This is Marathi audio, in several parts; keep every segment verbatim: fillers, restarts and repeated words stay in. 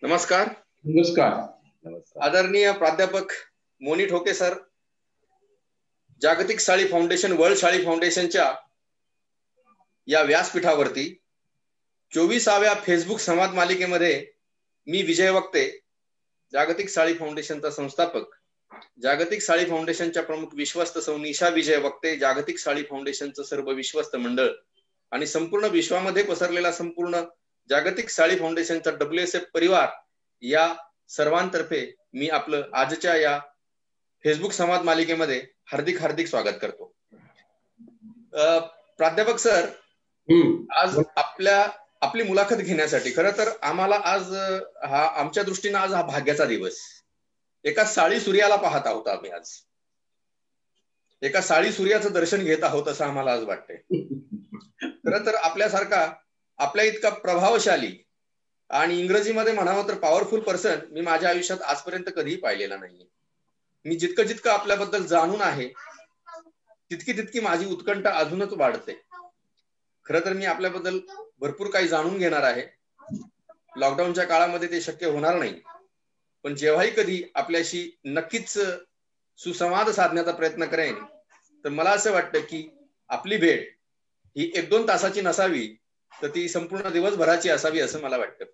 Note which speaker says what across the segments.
Speaker 1: नमस्कार.
Speaker 2: नमस्कार.
Speaker 1: आदरणीय प्राध्यापक मोनी ठोके सर, जागतिक साळी फाउंडेशन, वर्ल्ड साळी फाउंडेशनच्या या व्यासपीठावरती चोवीसाव्या फेसबुक संवाद मालिकेमध्ये मी विजय वक्ते, जागतिक साळी फाउंडेशनचा संस्थापक, जागतिक साळी फाउंडेशनच्या प्रमुख विश्वस्त सौ निशा विजय वक्ते, जागतिक साळी फाउंडेशनचं सर्व विश्वस्त मंडळ आणि संपूर्ण विश्वामध्ये पसरलेला संपूर्ण जागतिक साळी फाउंडेशनचा डब्ल्यू एस एफ परिवार या सर्वांतर्फे मी आपलं आजच्या या फेसबुक संवाद मालिकेमध्ये हार्दिक हार्दिक स्वागत करतो. प्राध्यापक सर, आज आपल्या आपली मुलाखत घेण्यासाठी खरं तर आम्हाला आज हा आमच्या दृष्टीने आज हा भाग्याचा दिवस, एका साळी सूर्याला पाहत आहोत आम्ही. आज एका साळी सूर्याचं दर्शन घेत आहोत असं आम्हाला आज वाटतंय. खरं तर आपल्यासारखा आपल्या इतका प्रभावशाली आणि इंग्रजीमध्ये म्हणावं तर पॉवरफुल पर्सन मी माझ्या आयुष्यात आजपर्यंत कधीही पाहिलेला नाहीये. मी जितकं जितकं आपल्याबद्दल जाणून आहे तितकी तितकी माझी उत्कंठा अजूनच वाढते. खरं तर मी आपल्याबद्दल भरपूर काही जाणून घेणार आहे. लॉकडाऊनच्या काळामध्ये ते शक्य होणार नाही, पण जेव्हाही कधी आपल्याशी नक्कीच सुसंवाद साधण्याचा प्रयत्न करेन तर मला असं वाटतं की आपली भेट ही एक दोन तासाची नसावी तर ती संपूर्ण दिवसभराची असावी असं मला वाटतं.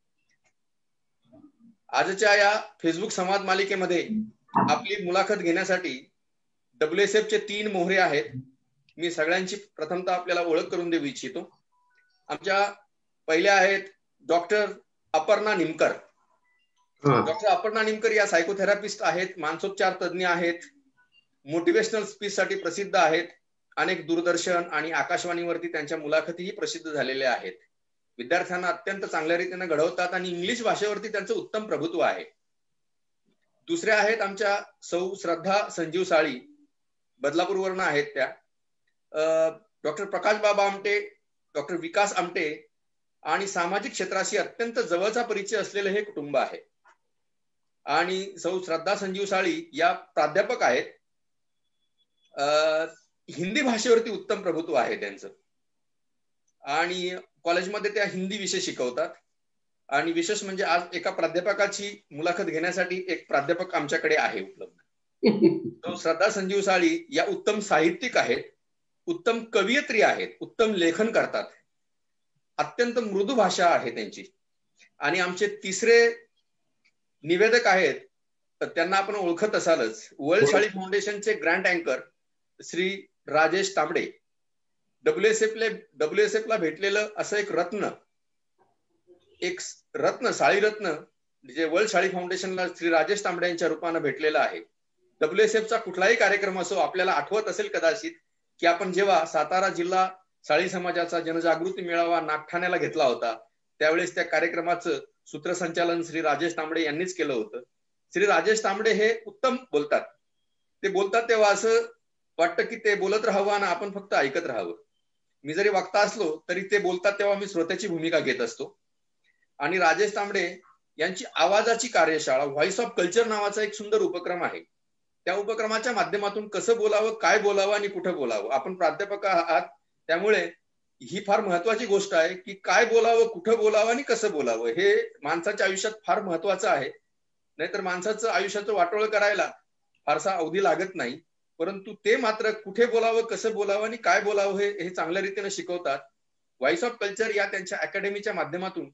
Speaker 1: आजच्या या फेसबुक संवाद मालिकेमध्ये आपली मुलाखत घेण्यासाठी डब्ल्यू एस एफ चे तीन मोहरे आहेत. मी सगळ्यांची प्रथमतः आपल्याला ओळख करून देऊ इच्छितो. आमच्या पहिल्या आहेत डॉक्टर अपर्णा निमकर. डॉक्टर अपर्णा निमकर या सायकोथेरपिस्ट आहेत, मानसोपचार तज्ज्ञ आहेत, मोटिवेशनल स्पीच साठी प्रसिद्ध आहेत. अनेक दूरदर्शन आणि आकाशवाणीवरती त्यांच्या मुलाखतीही प्रसिद्ध झालेल्या आहेत. विद्यार्थ्यांना अत्यंत चांगल्या रीतीने घडवतात आणि इंग्लिश भाषेवरती त्यांचं उत्तम प्रभुत्व आहे. दुसऱ्या आहेत आमच्या सौ श्रद्धा संजीव साळी, बदलापूरवरून आहेत त्या. डॉक्टर प्रकाश बाबा आमटे, डॉक्टर विकास आमटे आणि सामाजिक क्षेत्राशी अत्यंत जवळचा परिचय असलेलं हे कुटुंब आहे. आणि सौ श्रद्धा संजीव साळी या प्राध्यापक आहेत. हिंदी भाषेवरती उत्तम प्रभुत्व आहे त्यांचं आणि कॉलेजमध्ये त्या हिंदी विषय शिकवतात. आणि विशेष म्हणजे आज एका प्राध्यापकाची मुलाखत घेण्यासाठी एक प्राध्यापक आमच्याकडे आहे उपलब्ध. श्रद्धा संजीव साळी या उत्तम साहित्यिक आहेत, उत्तम कवयित्री आहेत, उत्तम लेखन करतात, अत्यंत मृदू भाषा आहे त्यांची. आणि आमचे तिसरे निवेदक आहेत, त्यांना आपण ओळखत असालच, वर्ल्ड साळी फाउंडेशनचे ग्रँड अँकर Shri Rajesh Tambde. W S F ला डब्ल्यू एस एफ ला भेटलेलं असं एक रत्न, एक रत्न, साळी रत्न, जे वर्ल्ड साळी फाउंडेशनला श्री राजेश तांबडे यांच्या रूपाने भेटलेलं आहे. डब्ल्यू एस एफ चा कुठलाही कार्यक्रम असो, आपल्याला आठवत असेल कदाचित की आपण जेव्हा सातारा जिल्हा साळी समाजाचा जनजागृती मेळावा नागठाण्याला घेतला होता त्यावेळेस त्या कार्यक्रमाचं सूत्रसंचालन श्री राजेश तांबडे यांनीच केलं होतं. श्री राजेश तांबडे हे उत्तम बोलतात. ते बोलतात तेव्हा असं वाटतं की ते बोलत राहावं आणि आपण फक्त ऐकत राहावं. मी जरी वक्ता असलो तरी ते बोलतात तेव्हा मी श्रोत्याची भूमिका घेत असतो. आणि राजेश तांबडे यांची आवाजाची कार्यशाळा, व्हॉइस ऑफ कल्चर नावाचा एक सुंदर उपक्रम आहे. त्या उपक्रमाच्या माध्यमातून कसं बोलावं, काय बोलावं आणि कुठं बोलावं. आपण प्राध्यापक आहात त्यामुळे ही फार महत्वाची गोष्ट आहे की काय बोलावं, कुठं बोलावं आणि कसं बोलावं हे माणसाच्या आयुष्यात फार महत्वाचं आहे. नाहीतर माणसाचं आयुष्याचं वाटोळं करायला फारसा अवधी लागत नाही, परंतु ते मात्र कुठे बोलावं, कसं बोलावं आणि काय बोलावं हे हे चांगल्या रीतीने शिकवतात. व्हॉइस ऑफ कल्चर या त्यांच्या अकॅडमीच्या माध्यमातून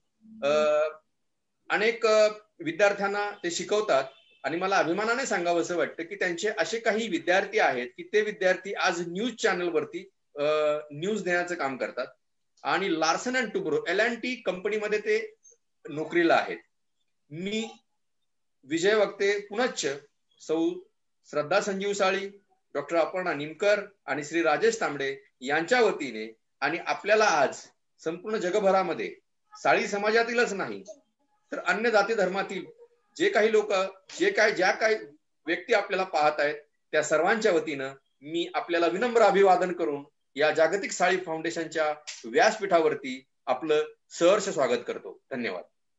Speaker 1: अनेक विद्यार्थ्यांना ते शिकवतात. आणि मला अभिमानाने सांगावं असं वाटतं की त्यांचे असे काही विद्यार्थी आहेत की ते विद्यार्थी आज न्यूज चॅनलवरती न्यूज देण्याचं काम करतात. आणि Larsen and Toubro L and T कंपनीमध्ये ते नोकरीला आहेत. मी विजय वक्ते पुनश्च सौ श्रद्धा संजीव साळी, डॉक्टर अपर्णा निमकर आणि श्री राजेश तांबडे यांच्या वतीने आणि आपल्याला आज संपूर्ण जगभरामध्ये साळी समाजातीलच नाही तर अन्य जाती धर्मातील जे काही लोक, जे काय ज्या काही व्यक्ती आपल्याला पाहत आहेत त्या सर्वांच्या वतीनं मी आपल्याला विनम्र अभिवादन करून या जागतिक साळी फाउंडेशनच्या व्यासपीठावरती आपलं सहर्ष स्वागत करतो. धन्यवाद.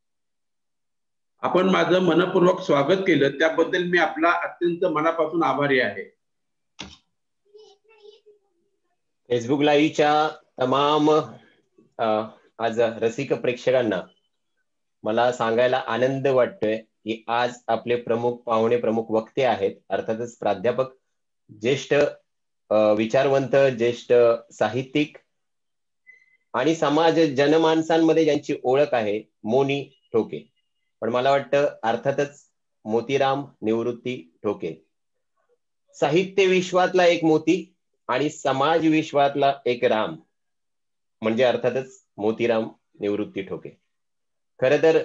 Speaker 2: आपण माझं मनपूर्वक स्वागत केलं त्याबद्दल मी आपला अत्यंत मनापासून आभारी आहे.
Speaker 3: फेसबुक लाईव्हच्या तमाम आज रसिक प्रेक्षकांना मला सांगायला आनंद वाटतोय की आज आपले प्रमुख पाहुणे प्रमुख वक्ते आहेत, अर्थातच प्राध्यापक, ज्येष्ठ विचारवंत, ज्येष्ठ साहित्यिक आणि समाज जनमानसांमध्ये ज्यांची ओळख आहे, मोनी ठोके. पण मला वाटतं अर्थातच मोतीराम निवृत्ती ठोके, साहित्य विश्वातला एक मोती आणि समाज विश्वातला एक राम, म्हणजे अर्थातच मोतीराम निवृत्ती ठोके. खरं तर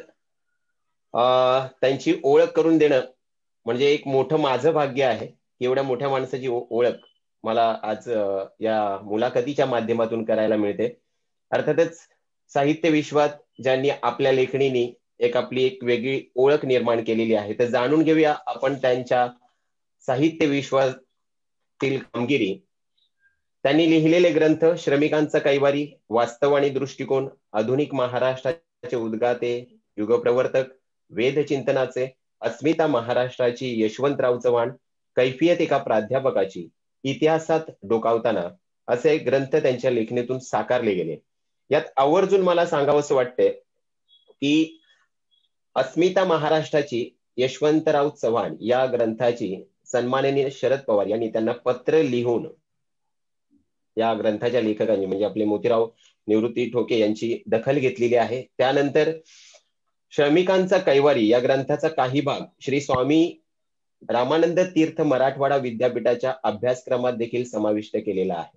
Speaker 3: अं त्यांची ओळख करून देणं म्हणजे एक मोठं माझं भाग्य आहे की एवढ्या मोठ्या माणसाची ओळख मला आज या मुलाखतीच्या माध्यमातून करायला मिळते. अर्थातच साहित्य विश्वात ज्यांनी आपल्या लेखणीने एक आपली एक वेगळी ओळख निर्माण केलेली आहे, तर जाणून घेऊया आपण त्यांच्या साहित्य विश्वातील कामगिरी. त्यांनी लिहिलेले ग्रंथ श्रमिकांचा कैवारी, वास्तव आणि दृष्टिकोन, आधुनिक महाराष्ट्राचे उद्गाते, युगप्रवर्तक, वेद चिंतनाचे, अस्मिता महाराष्ट्राची, यशवंतराव चव्हाण, कैफियत एका प्राध्यापकाची, इतिहासात डोकावताना, असे ग्रंथ त्यांच्या लेखणीतून साकारले गेले. यात आवर्जून मला सांगावंसं वाटतंय की अस्मिता महाराष्ट्राची, यशवंतराव चव्हाण या ग्रंथाची सन्माननीय शरद पवार यांनी त्यांना पत्र लिहून या ग्रंथाच्या लेखकांनी म्हणजे आपले मोतीराव निवृत्ती ठोके यांची दखल घेतलेली आहे. त्यानंतर श्रमिकांचा कैवारी या ग्रंथाचा काही भाग श्री स्वामी रामानंद तीर्थ मराठवाडा विद्यापीठाच्या अभ्यासक्रमात देखील समाविष्ट केलेला आहे.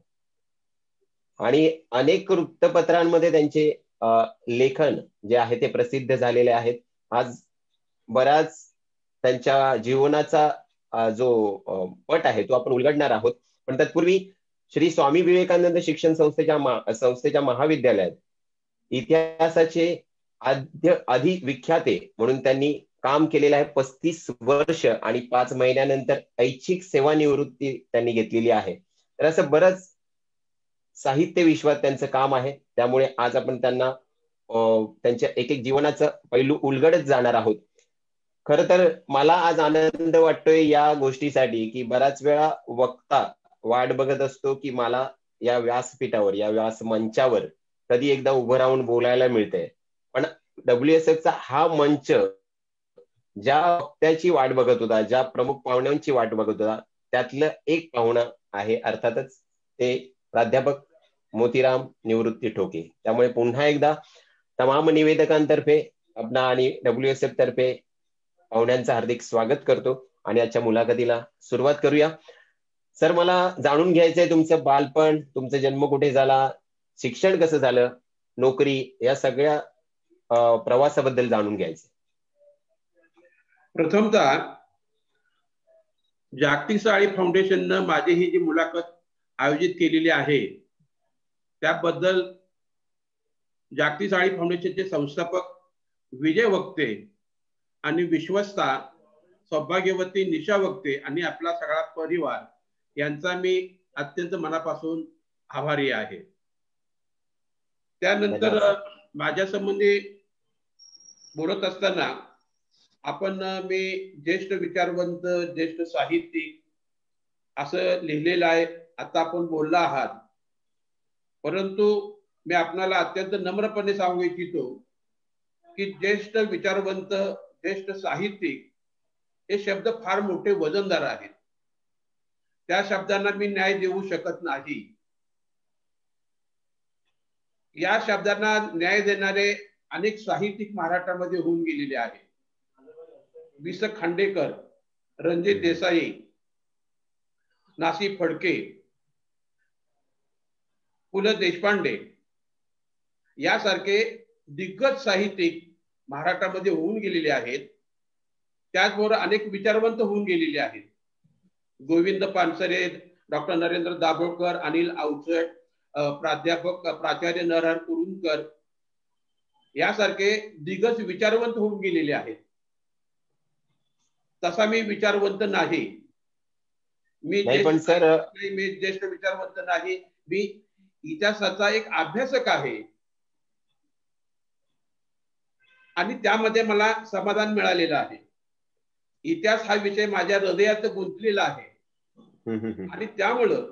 Speaker 3: आणि अनेक वृत्तपत्रांमध्ये त्यांचे लेखन जे आहे ते प्रसिद्ध झालेले आहेत. आज बराच त्यांच्या जीवनाचा जो पट आहे तो आपण उलगडणार आहोत. पण तत्पूर्वी श्री स्वामी विवेकानंद शिक्षण संस्थेच्या संस्थेच्या महाविद्यालयात इतिहासाचे आद्य आधी विख्याते म्हणून त्यांनी काम केलेलं आहे. पस्तीस वर्ष आणि पाच महिन्यानंतर ऐच्छिक सेवानिवृत्ती त्यांनी घेतलेली आहे. तर असं बरंच साहित्य विश्वात त्यांचं काम आहे. त्यामुळे आज आपण त्यांना त्यांच्या एक एक जीवनाचं पैलू उलगडत जाणार आहोत. खरं तर मला आज आनंद वाटतोय या गोष्टीसाठी की बराच वेळा वक्ता वाट बघत असतो की मला या व्यासपीठावर या व्यास मंचावर कधी एकदा उभं राहून बोलायला मिळतंय. पण डब्ल्यू एस एफ चा हा मंच ज्या वक्त्याची वाट बघत होता, ज्या प्रमुख पाहुण्यांची वाट बघत होता, त्यातलं एक पाहुणा आहे, अर्थातच ते प्राध्यापक मोतीराम निवृत्ती ठोके. त्यामुळे पुन्हा एकदा तमाम निवेदकांतर्फे आपणा आणि डब्ल्यू एस एफ तर्फे पाहुण्यांचं हार्दिक स्वागत करतो आणि आजच्या मुलाखतीला सुरुवात करूया. सर, मला जाणून घ्यायचंय तुमचं बालपण, तुमचा जन्म कुठे झाला, शिक्षण कसं झालं, नोकरी, या सगळ्या प्रवासाबद्दल जाणून घ्यायचं.
Speaker 2: प्रथमतः जागतिक साळी फाउंडेशननं माझी ही जी मुलाखत आयोजित केलेली आहे त्याबद्दल जागतिक साळी फाउंडेशनचे संस्थापक विजय वक्ते आणि विश्वस्ता सौभाग्यवती निशा वक्ते आणि आपला सगळा परिवार यांचा मी अत्यंत मनापासून आभारी आहे. त्यानंतर माझ्या संबंधी बोलत असताना आपण मी ज्येष्ठ विचारवंत, ज्येष्ठ साहित्यिक असं लिहिलेलं आहे. आता आपण बोलला आहात, परंतु मी आपणाला अत्यंत नम्रपणे सांगू इच्छितो की ज्येष्ठ विचारवंत, ज्येष्ठ साहित्यिक हे शब्द फार मोठे वजनदार आहेत. त्या शब्दांना मी न्याय देऊ शकत नाही. या शब्दांना न्याय देणारे अनेक साहित्यिक महाराष्ट्रामध्ये होऊन गेलेले आहेत. वि स खांडेकर, रणजित देसाई, नासी फडके, पु ल देशपांडे यासारखे दिग्गज साहित्यिक महाराष्ट्रामध्ये होऊन गेलेले आहेत. त्याचबरोबर अनेक विचारवंत होऊन गेलेले आहेत. गोविंद पानसरे, डॉक्टर नरेंद्र दाभोळकर, अनिल अवचट, प्राध्यापक प्राचार्य नरहर कुरुंदकर यासारखे दिग्गज विचारवंत होऊन गेलेले आहेत. तसा मी विचारवंत नाही. मी मी ज्येष्ठ विचारवंत नाही. मी इतिहासाचा एक अभ्यासक आहे आणि त्यामध्ये मला समाधान मिळालेलं आहे. इतिहास हा विषय माझ्या हृदयात गुंतलेला आहे आणि त्यामुळं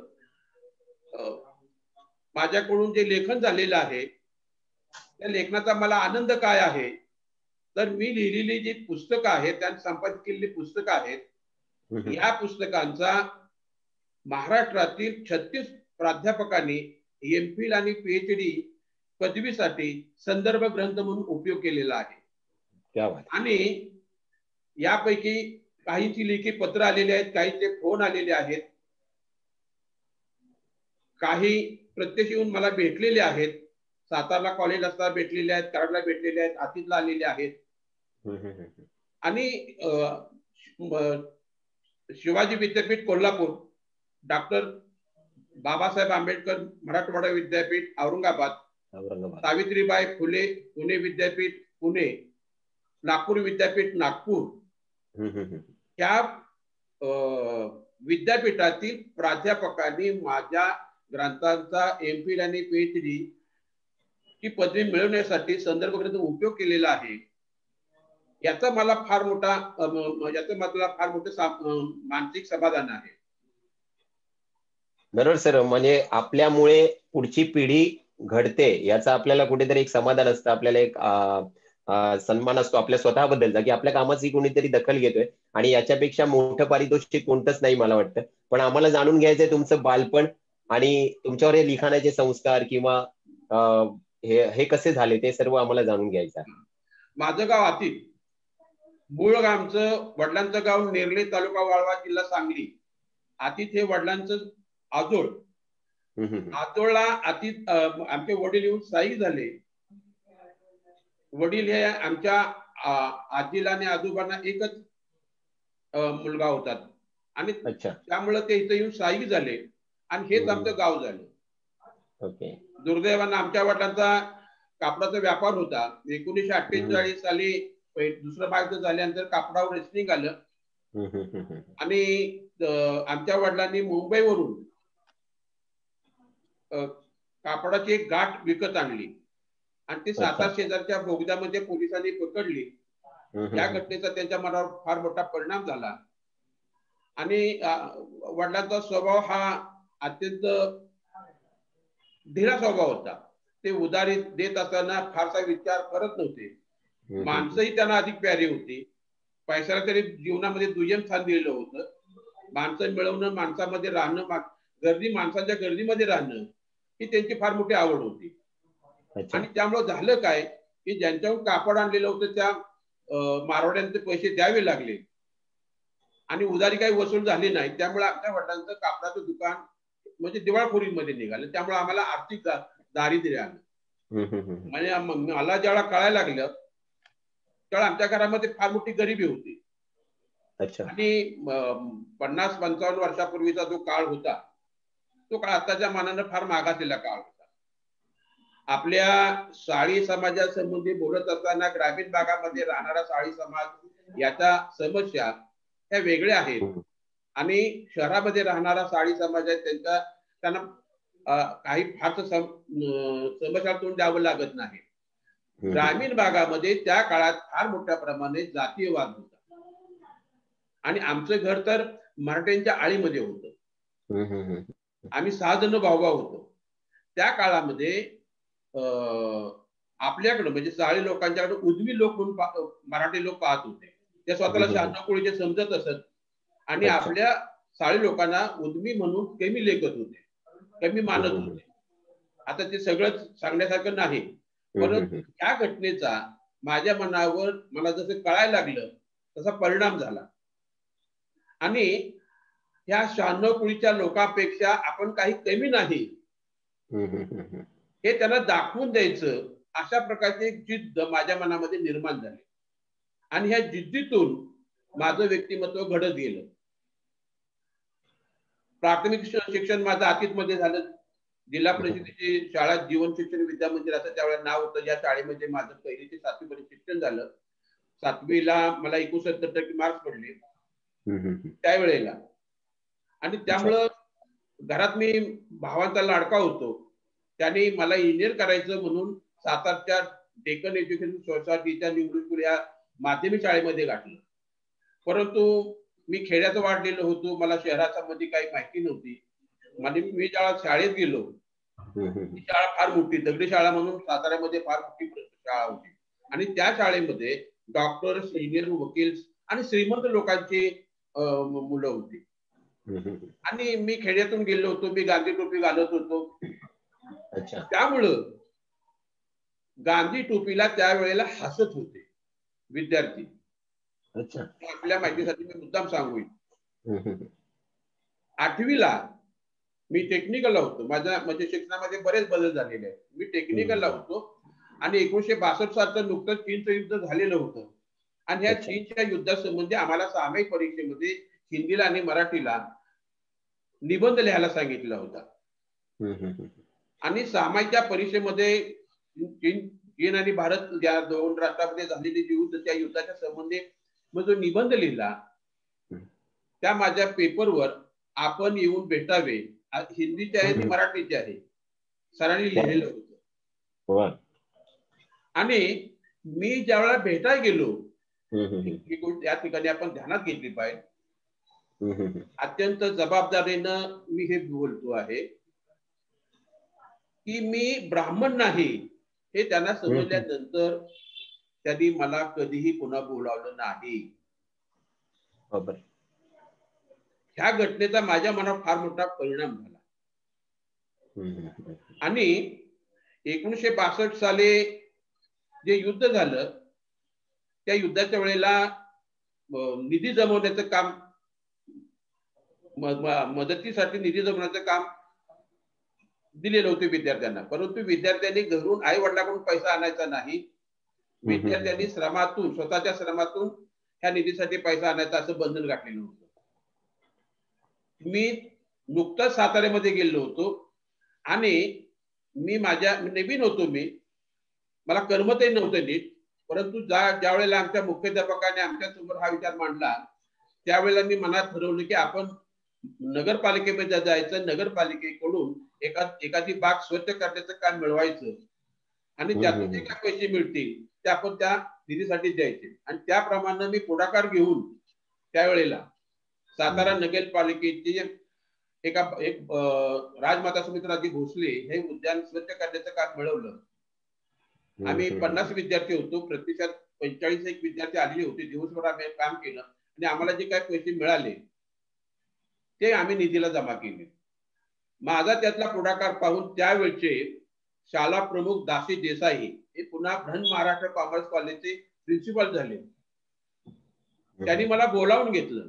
Speaker 2: माझ्याकडून जे लेखन झालेलं आहे त्या लेखनाचा मला आनंद काय आहे तर मी लिहिलेली जी पुस्तकं आहेत, त्यांनी संपादित केलेली पुस्तकं आहेत, या पुस्तकांचा महाराष्ट्रातील छत्तीस प्राध्यापकांनी एमफिल आणि पीएचडी पदवीसाठी संदर्भ ग्रंथ म्हणून उपयोग केलेला आहे. आणि यापैकी काहींची लेखी पत्र आलेली आहेत, काहींचे फोन आलेले आहेत, काही प्रत्यक्ष येऊन मला भेटलेले आहेत. सातारला कॉलेज असताना भेटलेले आहेत, कराडला भेटलेले आहेत, आतीतला आलेले आहेत. आणि शिवाजी विद्यापीठ कोल्हापूर, डॉक्टर बाबासाहेब आंबेडकर मराठवाडा विद्यापीठ औरंगाबाद, सावित्रीबाई फुले पुणे विद्यापीठ पुणे, नागपूर विद्यापीठ नागपूर, या विद्यापीठातील प्राध्यापकांनी माझ्या ग्रंथांचा एमफिल आणि पीएचडी ची पदवी मिळवण्यासाठी संदर्भ ग्रंथ उपयोग केलेला आहे. याचा मला फार मोठा याचा मला फार मोठं मानसिक समाधान आहे.
Speaker 3: बरोबर सर, म्हणजे आपल्यामुळे पुढची पिढी घडते याचं आपल्याला कुठेतरी एक समाधान असतं, आपल्याला एक सन्मान असतो आपल्या स्वतःबद्दलचा, की आपल्या कामाची कोणीतरी दखल घेतोय. आणि याच्यापेक्षा मोठं पारितोषिक कोणतंच नाही मला वाटतं. पण आम्हाला जाणून घ्यायचंय तुमचं बालपण आणि तुमच्यावर हे लिखाणाचे संस्कार किंवा हे हे कसे झाले ते सर्व आम्हाला जाणून घ्यायचं आहे.
Speaker 2: माझं गाव आतीत, मूळ आमचं वडिलांचं गाव नेरले, तालुका वाळवा, जिल्हा सांगली. आतीत हे वडिलांचं आजोळ. आजोळला आतीत आमचे वडील येऊन स्थायिक झाले. वडील हे आमच्या आजीला आणि आजोबांना एकच मुलगा होता आणि त्यामुळे ते इथे येऊन स्थायिक झाले आणि हेच आमचं गाव झालं.
Speaker 3: ओके.
Speaker 2: दुर्दैवानं आमच्या वडिलांचा कापडाचा व्यापार होता. एकोणीसशे अठ्ठेचाळीस साली दुसरं महायुद्ध झाल्यानंतर कापडावर रेसनिंग आलं आणि आमच्या वडिलांनी मुंबईवरून कापडाची एक गाठ विकत आणली आणि ती सातारा शेजारच्या बोगद्यामध्ये पोलिसांनी पकडली. या घटनेचा त्यांच्या मनावर फार मोठा परिणाम झाला आणि वडिलांचा स्वभाव हा अत्यंत धीरा स्वभाव होता. ते उधारी देत असताना फारसा विचार करत नव्हते. माणसंही त्यांना अधिक प्यारी होती. पैशाला तरी जीवनामध्ये दुय्यम स्थान दिलेलं होतं. माणसं मिळवणं, माणसामध्ये राहणं, गर्दी माणसाच्या गर्दीमध्ये राहणं ही त्यांची फार मोठी आवड होती. आणि त्यामुळे झालं काय की ज्यांच्याकडून कापड आणलेलं होतं त्या मारवाड्यांचे पैसे द्यावे लागले आणि उधारी काही वसूल झाली नाही. त्यामुळे आमच्या वडिलांचं कापडाचं दुकान म्हणजे दिवाळखोरीमध्ये निघालं. त्यामुळे आम्हाला आर्थिक दारिद्र्य आलं. म्हणजे मला ज्यावेळेला कळायला लागलं त्यावेळेला आमच्या घरामध्ये फार मोठी गरिबी होती. आणि पन्नास पंचावन्न वर्षापूर्वीचा जो काळ होता तो काळ आताच्या मानानं फार मागासलेला काळ होता. आपल्या साळी समाजासंबंधी बोलत असताना ग्रामीण भागामध्ये राहणारा साळी समाज याच्या समस्या त्या वेगळ्या आहेत आणि शहरामध्ये राहणारा साळी समाज आहे त्यांच्या त्यांना काही फारस समस्या तोंड द्यावं लागत नाही. ग्रामीण भागामध्ये त्या काळात फार मोठ्या प्रमाणात जातीयवाद होता आणि आमचं घर तर मराठ्यांच्या आळीमध्ये होतं. आम्ही सहा जण भाऊभाऊ होतो. त्या काळामध्ये आपल्याकडं म्हणजे साळी लोकांच्याकडे उजवी लोक म्हणून मराठी लोक पाहत होते. ते स्वतःला शहाण्णव कोळीचे समजत असत आणि आपल्या साळी लोकांना उजवी म्हणून कमी लेखत होते, कमी मानत होते. आता ते सगळं सांगण्यासारखं नाही, परंतु या घटनेचा माझ्या मनावर मला जसं कळायला लागलं तसा परिणाम झाला आणि ह्या शहाण्णव कुळीच्या लोकांपेक्षा आपण काही कमी नाही हे त्यांना दाखवून द्यायचं अशा प्रकारची एक जिद्द माझ्या मनामध्ये निर्माण झाली आणि ह्या जिद्दीतून माझं व्यक्तिमत्व घडत गेलं. प्राथमिक शिक्षण माझं आतीत मध्ये झालं. जिल्हा परिषदेची शाळा जीवन शिक्षण विद्या मंदिर असं त्यावेळेला नाव होतं. या शाळेमध्ये माझं पहिली ते सातवी पर्यंत शिक्षण झालं. सातवीला मला एकोणसत्तर टक्के मार्क्स पडले त्यावेळेला आणि त्यामुळं घरात मी भावांचा लाडका होतो. त्यांनी मला इंजिनियर करायचं म्हणून सातारच्या डेक्कन एज्युकेशन सोसायटीच्या निवडणूक या माध्यमिक शाळेमध्ये गाठलं. परंतु मी खेड्यात वाढलेलो होतो, मला शहरामध्ये काही माहिती नव्हती. म्हणजे मी ज्या शाळेत गेलो ती शाळा फार मोठी दगडी शाळा म्हणून साताऱ्यामध्ये फार मोठी शाळा होती आणि त्या शाळेमध्ये डॉक्टर्स, इंजिनियर, वकील आणि श्रीमंत लोकांची मुलं होती. आणि मी खेड्यातून गेलो होतो, मी गांधी टोपी घालत होतो. त्यामुळं गांधी टोपीला त्यावेळेला हसत होते विद्यार्थी. आपल्या माहितीसाठी मी मुद्दाम सांगू, आठवीला मी टेक्निकलला होतो. माझ्या म्हणजे शिक्षणामध्ये बरेच बदल झालेले आहेत. मी टेक्निकलला होतो आणि एकोणीशे बासष्ट सालचं नुकतंच चीनचं युद्ध झालेलं होतं आणि या चीनच्या युद्धासंबंधी आम्हाला सामायिक परीक्षेमध्ये हिंदीला आणि मराठीला निबंध लिहायला सांगितला होता. आणि सामायिकच्या परीक्षेमध्ये चीन चीन आणि भारत या दोन राष्ट्रांमध्ये झालेली जी युद्ध, त्या युद्धाच्या संबंधी मग जो निबंध लिहिला त्या माझ्या पेपरवर आपण येऊन भेटावे, हिंदीचे आहे आणि मराठीचे आहे, सरांनी लिहिलेलं होतं. आणि मी ज्या वेळेला भेटायला गेलो, या ठिकाणी आपण ध्यानात घेतली पाहिजे, अत्यंत जबाबदारीनं मी हे बोलतो आहे की मी ब्राह्मण नाही हे त्यांना समजल्यानंतर त्यांनी मला कधीही पुन्हा बोलावलं नाही. ह्या घटनेचा माझ्या मनावर फार मोठा परिणाम झाला. आणि एकोणीसशे बासष्ट साली जे युद्ध झालं, त्या युद्धाच्या वेळेला निधी जमवण्याचं काम, मदतीसाठी निधी जमवण्याचं काम दिलेलं होते विद्यार्थ्यांना. परंतु विद्यार्थ्यांनी घरून आई वडिलांकडून पैसा आणायचा नाही, विद्यार्थ्यांनी श्रमातून, स्वतःच्या श्रमातून ह्या निधीसाठी पैसा आणायचा असं बंधन घातलेलं होतं. मी नुकताच साताऱ्यामध्ये गेलो होतो आणि मी माझ्या नवीन होतो, मी मला करमतही नव्हतं नीट. परंतु ज्या ज्या वेळेला आमच्या मुख्याध्यापकाने आमच्या समोर हा विचार मांडला, त्यावेळेला मी मनात ठरवलं की आपण नगरपालिकेमध्ये जायचं, नगरपालिकेकडून एका एखादी बाग स्वच्छ करण्याचं काम मिळवायचं आणि त्यातून जे काही पैसे मिळतील ते आपण त्या निधीसाठी द्यायचे. आणि त्याप्रमाणे मी पुढाकार घेऊन त्यावेळेला सातारा नगरपालिकेचे एका एक राजमाता सुमित्राजी भोसले हे उद्यान स्वच्छ करण्याचं काम मिळवलं. आम्ही पन्नास विद्यार्थी होतो, प्रतिशत पंचेचाळीस एक विद्यार्थी आलेले होते. दिवसभर आम्ही काम केलं आणि आम्हाला जे काही पैसे मिळाले ते आम्ही निधीला जमा केले. माझा त्यातला पुढाकार पाहून त्यावेळचे शाळा प्रमुख दासी देसाई हे पुन्हा धन महाराष्ट्र कॉमर्स कॉलेजचे प्रिन्सिपल झाले. त्यांनी मला बोलावून घेतलं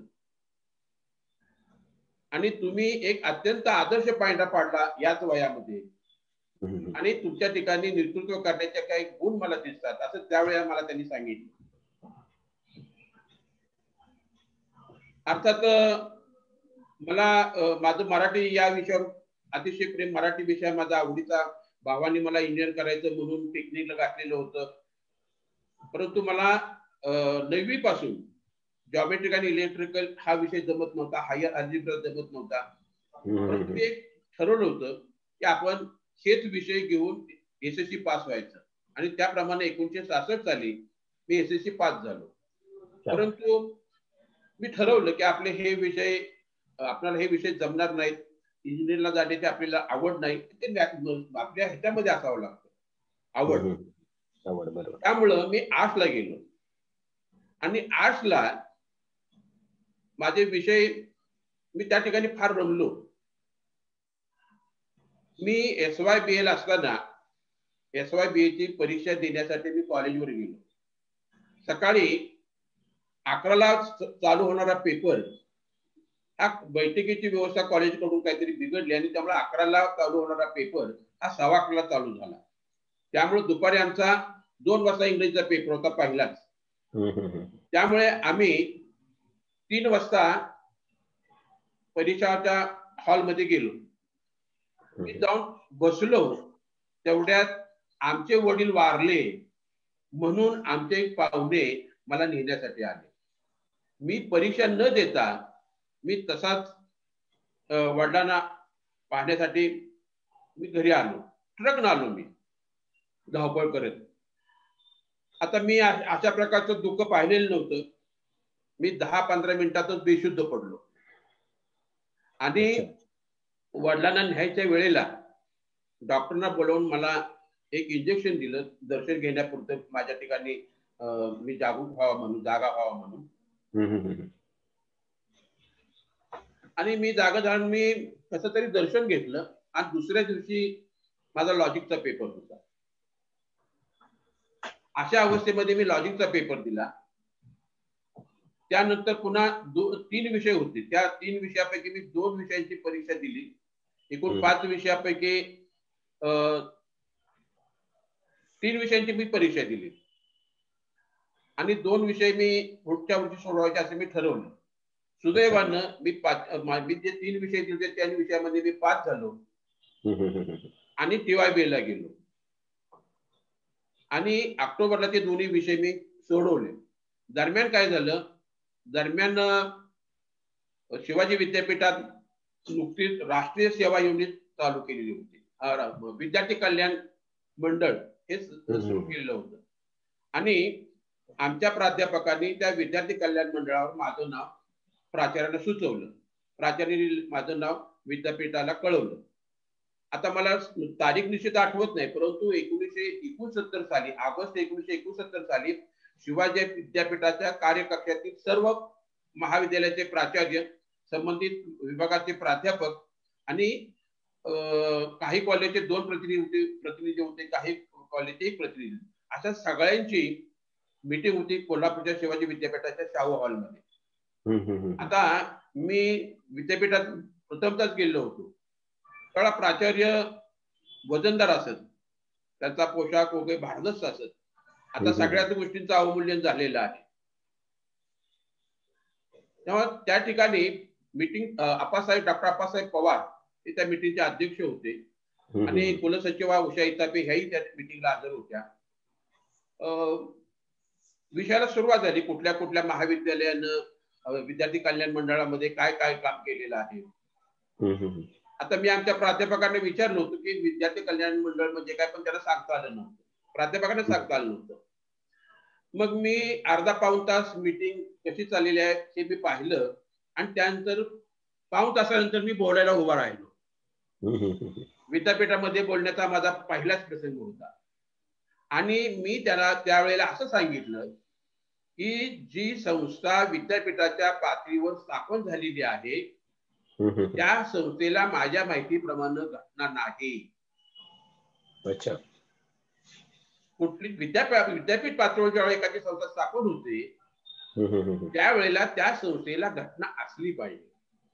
Speaker 2: आणि तुम्ही एक अत्यंत आदर्श पायंडा पाडला याच वयामध्ये आणि तुमच्या ठिकाणी नेतृत्व करण्याचे काही गुण मला दिसतात असं त्यावेळेला मला त्यांनी सांगितलं. अर्थात मला माझं मराठी या विषयावर अतिशय प्रेम, मराठी विषय माझा आवडीचा. भावानी मला इंजिनियर करायचं म्हणून टेक्निकला घातलेलं होतं. परंतु मला नववी पासून जॉमेट्रिक आणि इलेक्ट्रिकल हा विषय जमत नव्हता, हायर अल्जेब्रा जमत नव्हता. परंतु ते ठरवलं होतं की आपण हेच विषय घेऊन एस एस सी पास व्हायचं आणि त्याप्रमाणे एकोणीसशे सहासष्ट साली मी एस एस सी पास झालो. परंतु मी ठरवलं की आपले हे विषय, आपल्याला हे विषय जमणार नाहीत, इंजिनिअरला जाण्याची आपल्याला आवड नाही, ते आपल्या ह्याच्यामध्ये असावं लागतं आवड. त्यामुळं मी आर्ट्सला गेलो आणि आर्ट्सला माझे विषय मी त्या ठिकाणी फार रमलो. मी एस वाय बी एल असताना एस वाय बी ए ची परीक्षा देण्यासाठी मी कॉलेजवर गेलो. सकाळी अकराला चालू होणारा पेपर, हा बैठकीची व्यवस्था कॉलेजकडून काहीतरी बिघडली आणि त्यामुळे अकराला चालू होणारा पेपर हा सव्वा अकराला चालू झाला. त्यामुळे दुपारी आमचा दोन वाजता इंग्रजीचा पेपर होता पहिलाच. त्यामुळे आम्ही तीन वाजता परीक्षाच्या हॉलमध्ये गेलो. मी जाऊन बसलो, तेवढ्यात आमचे वडील वारले म्हणून आमचे एक पाहुणे मला नेण्यासाठी आले. मी परीक्षा न देता मी तसाच वडिलांना पाहण्यासाठी मी घरी आलो. ट्रकनं आलो मी धावपळ करत. आता मी अशा प्रकारचं दुःख पाहिलेलं नव्हतं. मी दहा पंधरा मिनिटातच बेशुद्ध पडलो आणि वडिलांना न्यायच्या वेळेला डॉक्टरना बोलवून मला एक इंजेक्शन दिलं दर्शन घेण्यापुरतं. माझ्या ठिकाणी मी जागरूक व्हावा म्हणून, जागा व्हावा म्हणून. आणि मी जागा जाऊन मी कसं तरी दर्शन घेतलं आणि दुसऱ्या दिवशी माझा लॉजिकचा पेपर होता. अशा अवस्थेमध्ये मी लॉजिकचा पेपर दिला. त्यानंतर पुन्हा तीन विषय होते. त्या तीन विषयापैकी मी दोन विषयांची परीक्षा दिली. एकूण पाच विषयापैकी तीन विषयांची मी परीक्षा दिली आणि दोन विषय मी पुढच्या वर्षी सोडवायचे असे मी ठरवलं. सुदैवानं मी पाच मी जे तीन विषय दिले त्या विषयामध्ये मी पास झालो आणि टीवायबी ला गेलो आणि ऑक्टोबरला ते दोन्ही विषय मी सोडवले. दरम्यान काय झालं, दरम्यान शिवाजी विद्यापीठात नुकतीच राष्ट्रीय सेवा युनिट चालू केलेली होती. विद्यार्थी कल्याण मंडळ हे सुरू केलेलं होतं आणि आमच्या प्राध्यापकांनी त्या विद्यार्थी कल्याण मंडळावर माझं नाव प्राचार्याला सुचवलं. प्राचार्यांनी माझं नाव विद्यापीठाला कळवलं. आता मला तारीख निश्चित आठवत नाही, परंतु एकोणीसशे एकोणसत्तर साली ऑगस्ट एकोणीसशे एकोणसत्तर साली शिवाजी विद्यापीठाच्या कार्यकक्षातील सर्व महाविद्यालयाचे प्राचार्य, संबंधित विभागाचे प्राध्यापक आणि काही कॉलेजचे दोन प्रतिनिधी प्रतिनिधी होते, काही कॉलेजचे एक प्रतिनिधी, अशा सगळ्यांची मीटिंग होती कोल्हापूरच्या शिवाजी विद्यापीठाच्या शाहू हॉलमध्ये. आता मी विद्यापीठात प्रथमतच गेलो होतो. त्याला प्राचार्य वजनदार असत, त्यांचा पोशाख वगैरे भारदस्त असत. आता सगळ्याच गोष्टींचं अवमूल्यन झालेलं आहे. तेव्हा त्या ठिकाणी मीटिंग आप्पासाहेब डॉक्टर आप्पासाहेब पवार हे त्या मीटिंगचे अध्यक्ष होते आणि कुलसचिवा उषा इतापे ह्याही त्या मीटिंगला हजर होत्या. विषयाला सुरुवात झाली, कुठल्या कुठल्या महाविद्यालयानं विद्यार्थी कल्याण मंडळामध्ये काय काय काम केलेलं आहे. आता मी आमच्या प्राध्यापकांना विचारलं होतं की विद्यार्थी कल्याण मंडळ म्हणजे काय, पण त्याला सांगता आलं नव्हतं, प्राध्यापकांना सांगता आलं नव्हतं. मग मी अर्धा पाऊण तास मीटिंग कशी चाललेली आहे हे मी पाहिलं आणि त्यानंतर पाऊण तासानंतर मी बोलायला उभा राहिलो. विद्यापीठामध्ये बोलण्याचा माझा पहिलाच प्रसंग होता आणि मी त्याला त्यावेळेला असं सांगितलं की जी संस्था विद्यापीठाच्या पातळीवर स्थापन झालेली आहे त्या संस्थेला माझ्या माहितीप्रमाणे घटना नाही.
Speaker 3: अच्छा.
Speaker 2: कुठली विद्यापीठ विद्यापीठ पातळीवर जेव्हा एखादी संस्था स्थापन होते त्यावेळेला त्या संस्थेला घटना असली पाहिजे.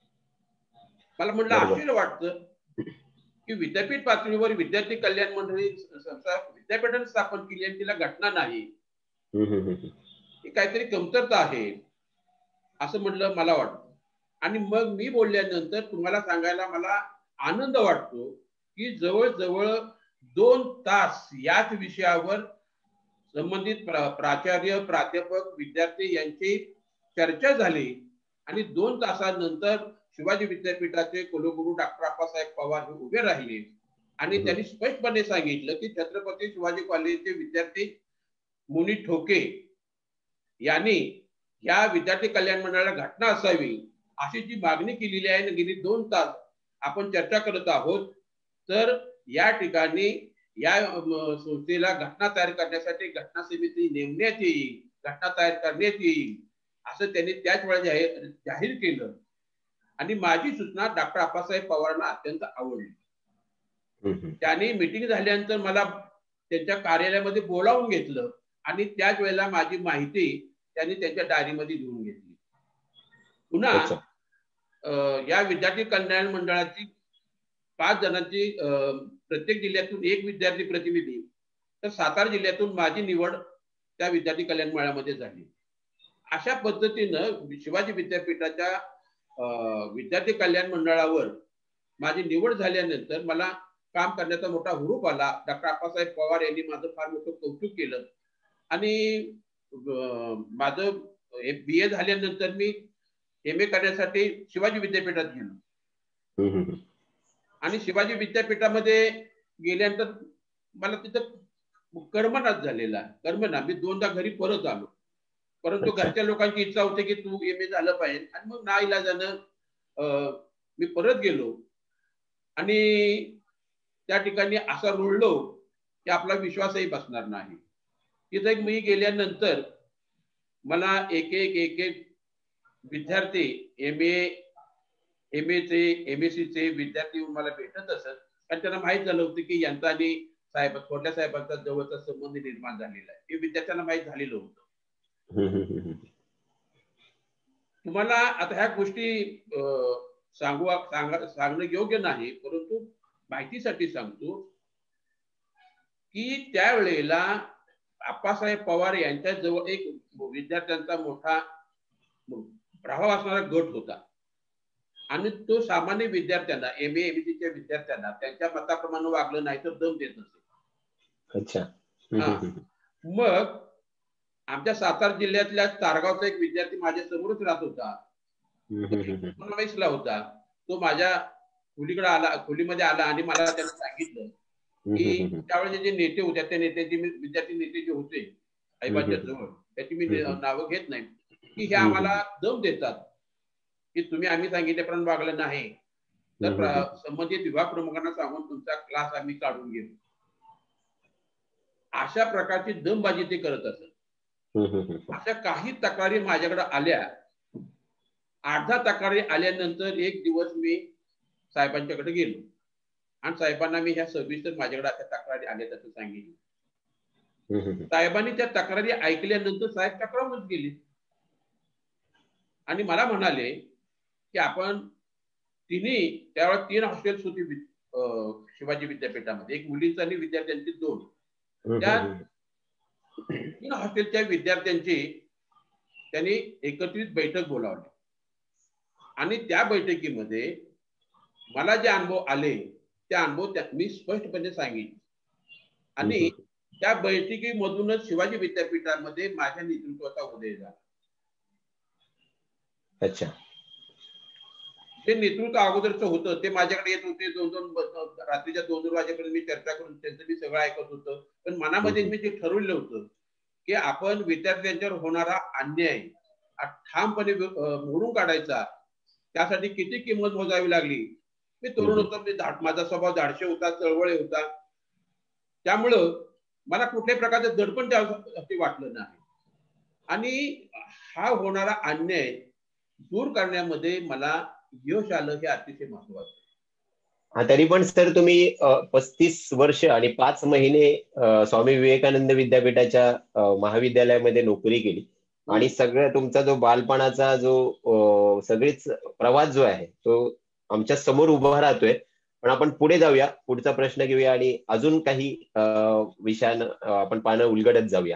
Speaker 2: मला म्हटलं आश्चर्य वाटतं की विद्यापीठ पातळीवर विद्यार्थी कल्याण मंडळी संस्था विद्यापीठाने स्थापन केली आणि तिला घटना नाही, ही काहीतरी कमतरता आहे असं म्हटलं मला वाटतं. आणि मग मी बोलल्यानंतर तुम्हाला सांगायला मला आनंद वाटतो की जवळजवळ दोन तास याच विषयावर संबंधित प्राचार्य, प्राध्यापक, विद्यार्थी यांची चर्चा झाली आणि दोन तासानंतर शिवाजी विद्यापीठाचे कुलगुरू डॉक्टर आप्पासाहेब पवार हे उभे राहिले आणि त्यांनी स्पष्टपणे सांगितलं की छत्रपती शिवाजी कॉलेजचे विद्यार्थी मुनी ठोके यांनी या विद्यार्थी कल्याण मंडळाला घटना असावी अशी जी मागणी केलेली आहे, गेली दोन तास आपण चर्चा करत आहोत, तर या ठिकाणी या संस्थेला घटना तयार करण्यासाठी घटना समिती नेमण्यात येईल, घटना तयार करण्यात येईल असं त्यांनी त्याच वेळा जाहीर जाहीर केलं आणि माझी सूचना डॉक्टर आप्पासाहेब पवारांना अत्यंत आवडली. त्यांनी मीटिंग झाल्यानंतर मला त्यांच्या कार्यालयामध्ये बोलावून घेतलं आणि त्याच वेळेला माझी माहिती त्यांनी त्यांच्या डायरीमध्ये लिहून घेतली. पुन्हा या विद्यार्थी कल्याण मंडळाची पाच जणांची प्रत्येक जिल्ह्यातून एक विद्यार्थी प्रतिनिधी, तर सातारा जिल्ह्यातून माझी निवड त्या विद्यार्थी कल्याण मंडळामध्ये झाली. अशा पद्धतीनं शिवाजी विद्यापीठाच्या विद्यार्थी कल्याण मंडळावर माझी निवड झाल्यानंतर मला काम करण्याचा मोठा हुरूप आला. डॉक्टर आप्पासाहेब पवार यांनी माझं फार मोठं कौतुक केलं आणि माझं बी ए झाल्यानंतर मी एम ए करण्यासाठी शिवाजी विद्यापीठात गेलो आणि शिवाजी विद्यापीठामध्ये गेल्यानंतर मला तिथं कर्मनाच झालेला कर्मना मी दोनदा घरी परत आलो, परंतु घरच्या लोकांची इच्छा होती की तू एम ए झालं पाहिजे आणि मग नाईलाजानं मी परत गेलो आणि त्या ठिकाणी असा रुळलो की आपला विश्वासही बसणार नाही. तिथे मी गेल्यानंतर मला एक एक एक एक विद्यार्थी एम ए एम एचे एम एस सीचे विद्यार्थी मला भेटत असत, कारण त्यांना माहित झालं होतं की यांचा आणि साहेब थोरल्या साहेबांचा जवळचा संबंध निर्माण झालेला आहे, हे विद्यार्थ्यांना माहित झालेलं होतं. तुम्हाला आता ह्या गोष्टी सांगू सांगणं योग्य नाही, परंतु माहितीसाठी सांगतो की त्यावेळेला आप्पासाहेब पवार यांच्या जवळ एक विद्यार्थ्यांचा मोठा प्रभाव असणारा गट होता आणि तो सामान्य विद्यार्थ्यांना एम ए एम च्या विद्यार्थ्यांना त्यांच्या मताप्रमाणे वागलं नाही तर दम देत नसे.
Speaker 3: अच्छा.
Speaker 2: मग आमच्या सातारा जिल्ह्यातल्या तारगावचा एक विद्यार्थी माझ्या समोरच राहत होता, ला होता. तो माझ्या खोलीकडे आला, खोलीमध्ये आला आणि मला त्याने सांगितलं की त्यावेळेस जे नेते होते त्या नेत्याचे विद्यार्थी नेते जे होते साहेबांच्या जवळ, त्याची मी नावं घेत नाही, की हे आम्हाला दम देतात की तुम्ही आम्ही सांगितल्याप्रमाणे वागलं नाही तर संबंधित विभाग प्रमुखांना सांगून तुमचा क्लास आम्ही काढून घेऊ. अशा प्रकारची दमबाजी ते करत असत. अशा काही तक्रारी माझ्याकडे आल्या. आठ दहा तक्रारी आल्यानंतर एक दिवस मी साहेबांच्याकडे गेलो आणि साहेबांना मी ह्या सविस्तर माझ्याकडे अशा तक्रारी आल्या असं सांगितलं. साहेबांनी त्या तक्रारी ऐकल्यानंतर साहेब तक्रारच गेले आणि मला म्हणाले की आपण तिन्ही त्यावेळेस तीन हॉस्टेल्स होती शिवाजी विद्यापीठामध्ये, एक मुलींचा आणि विद्यार्थ्यांची दोन. त्या तीन हॉस्टेलच्या विद्यार्थ्यांची त्यांनी एकत्रित बैठक बोलावली आणि त्या बैठकीमध्ये मला जे अनुभव आले त्या अनुभव मी स्पष्टपणे सांगितले आणि त्या बैठकीमधूनच शिवाजी विद्यापीठामध्ये माझ्या नेतृत्वाचा उदय झाला.
Speaker 3: अच्छा.
Speaker 2: जे नेतृत्व अगोदरच होतं ते माझ्याकडे येत होते, दोन दोन रात्रीच्या दोन दोन वाजेपर्यंत मी चर्चा करून त्यांचं मी सगळं ऐकत होतं. पण मनामध्ये मी जे ठरवलं होतं की आपण विद्यार्थ्यांच्यावर होणारा अन्याय ठामपणे मोडून काढायचा, त्यासाठी किती किंमत मोजावी लागली. मी तरुण होतो, मी माझा स्वभाव धाडशी होता, चळवळी होता, त्यामुळं मला कुठल्याही प्रकारचं दडपण त्यासाठी वाटलं नाही आणि हा होणारा अन्याय दूर करण्यामध्ये मला यश आलं हे अतिशय महत्वाचं.
Speaker 3: हा, तरी पण सर तुम्ही पस्तीस वर्ष आणि पाच महिने स्वामी विवेकानंद विद्यापीठाच्या महाविद्यालयामध्ये नोकरी केली आणि सगळं तुमचा जो बालपणाचा जो सगळीच प्रवास जो आहे तो आमच्या समोर उभा राहतोय. पण आपण पुढे जाऊया, पुढचा प्रश्न घेऊया आणि अजून काही विषयानं आपण पानं उलगडत जाऊया.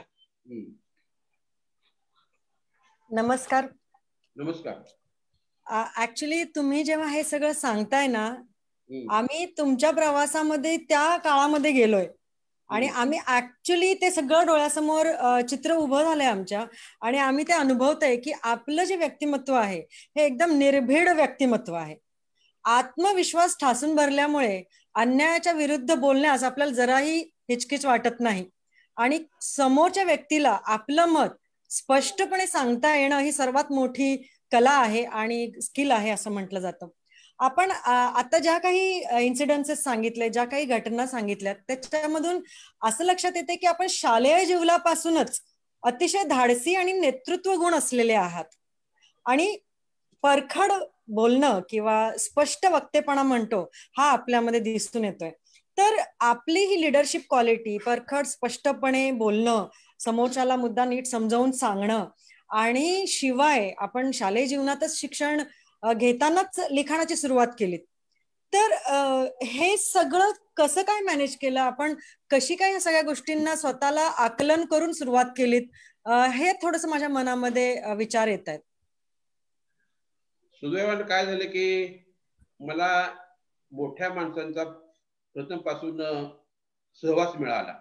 Speaker 4: नमस्कार.
Speaker 2: नमस्कार.
Speaker 4: ऍक्च्युली तुम्ही जेव्हा हे सगळं सांगताय ना, आम्ही तुमच्या प्रवासामध्ये त्या काळामध्ये गेलोय आणि आम्ही ऍक्च्युली ते सगळं डोळ्यासमोर चित्र उभं झालंय आमच्या आणि आम्ही ते अनुभवतोय की आपलं जे व्यक्तिमत्व आहे हे एकदम निर्भीड व्यक्तिमत्व आहे. आत्मविश्वास ठासून भरल्यामुळे अन्यायाच्या विरुद्ध बोलण्यास आपल्याला जराही हिचकिच वाटत नाही आणि समोरच्या व्यक्तीला आपलं मत स्पष्टपणे सांगता येणं ही सर्वात मोठी कला आहे आणि स्किल आहे असं म्हटलं जातं. आपण आता ज्या काही इन्सिडेन्सेस सांगितले, ज्या काही घटना सांगितल्यात, त्याच्यामधून असं लक्षात येते की आपण शालेय जीवनापासूनच अतिशय धाडसी आणि नेतृत्व गुण असलेले आहात आणि परखड बोलणं किंवा स्पष्ट वक्तेपणा म्हणतो हा आपल्यामध्ये दिसून येतोय. तर आपली ही लिडरशिप क्वालिटी, परखड स्पष्टपणे बोलणं, समोरच्याला मुद्दा नीट समजावून सांगणं आणि शिवाय आपण शालेय जीवनातच शिक्षण घेतानाच लिखाणाची सुरुवात केली, तर हे सगळं कसं काय मॅनेज केलं आपण? कशी काय या सगळ्या गोष्टींना स्वतःला आकलन करून सुरुवात केलीत, हे थोडंसं माझ्या मनामध्ये विचार येत आहेत.
Speaker 2: सुदैवानं काय झालं की मला मोठ्या माणसांचा प्रथम पासून सहवास मिळाला.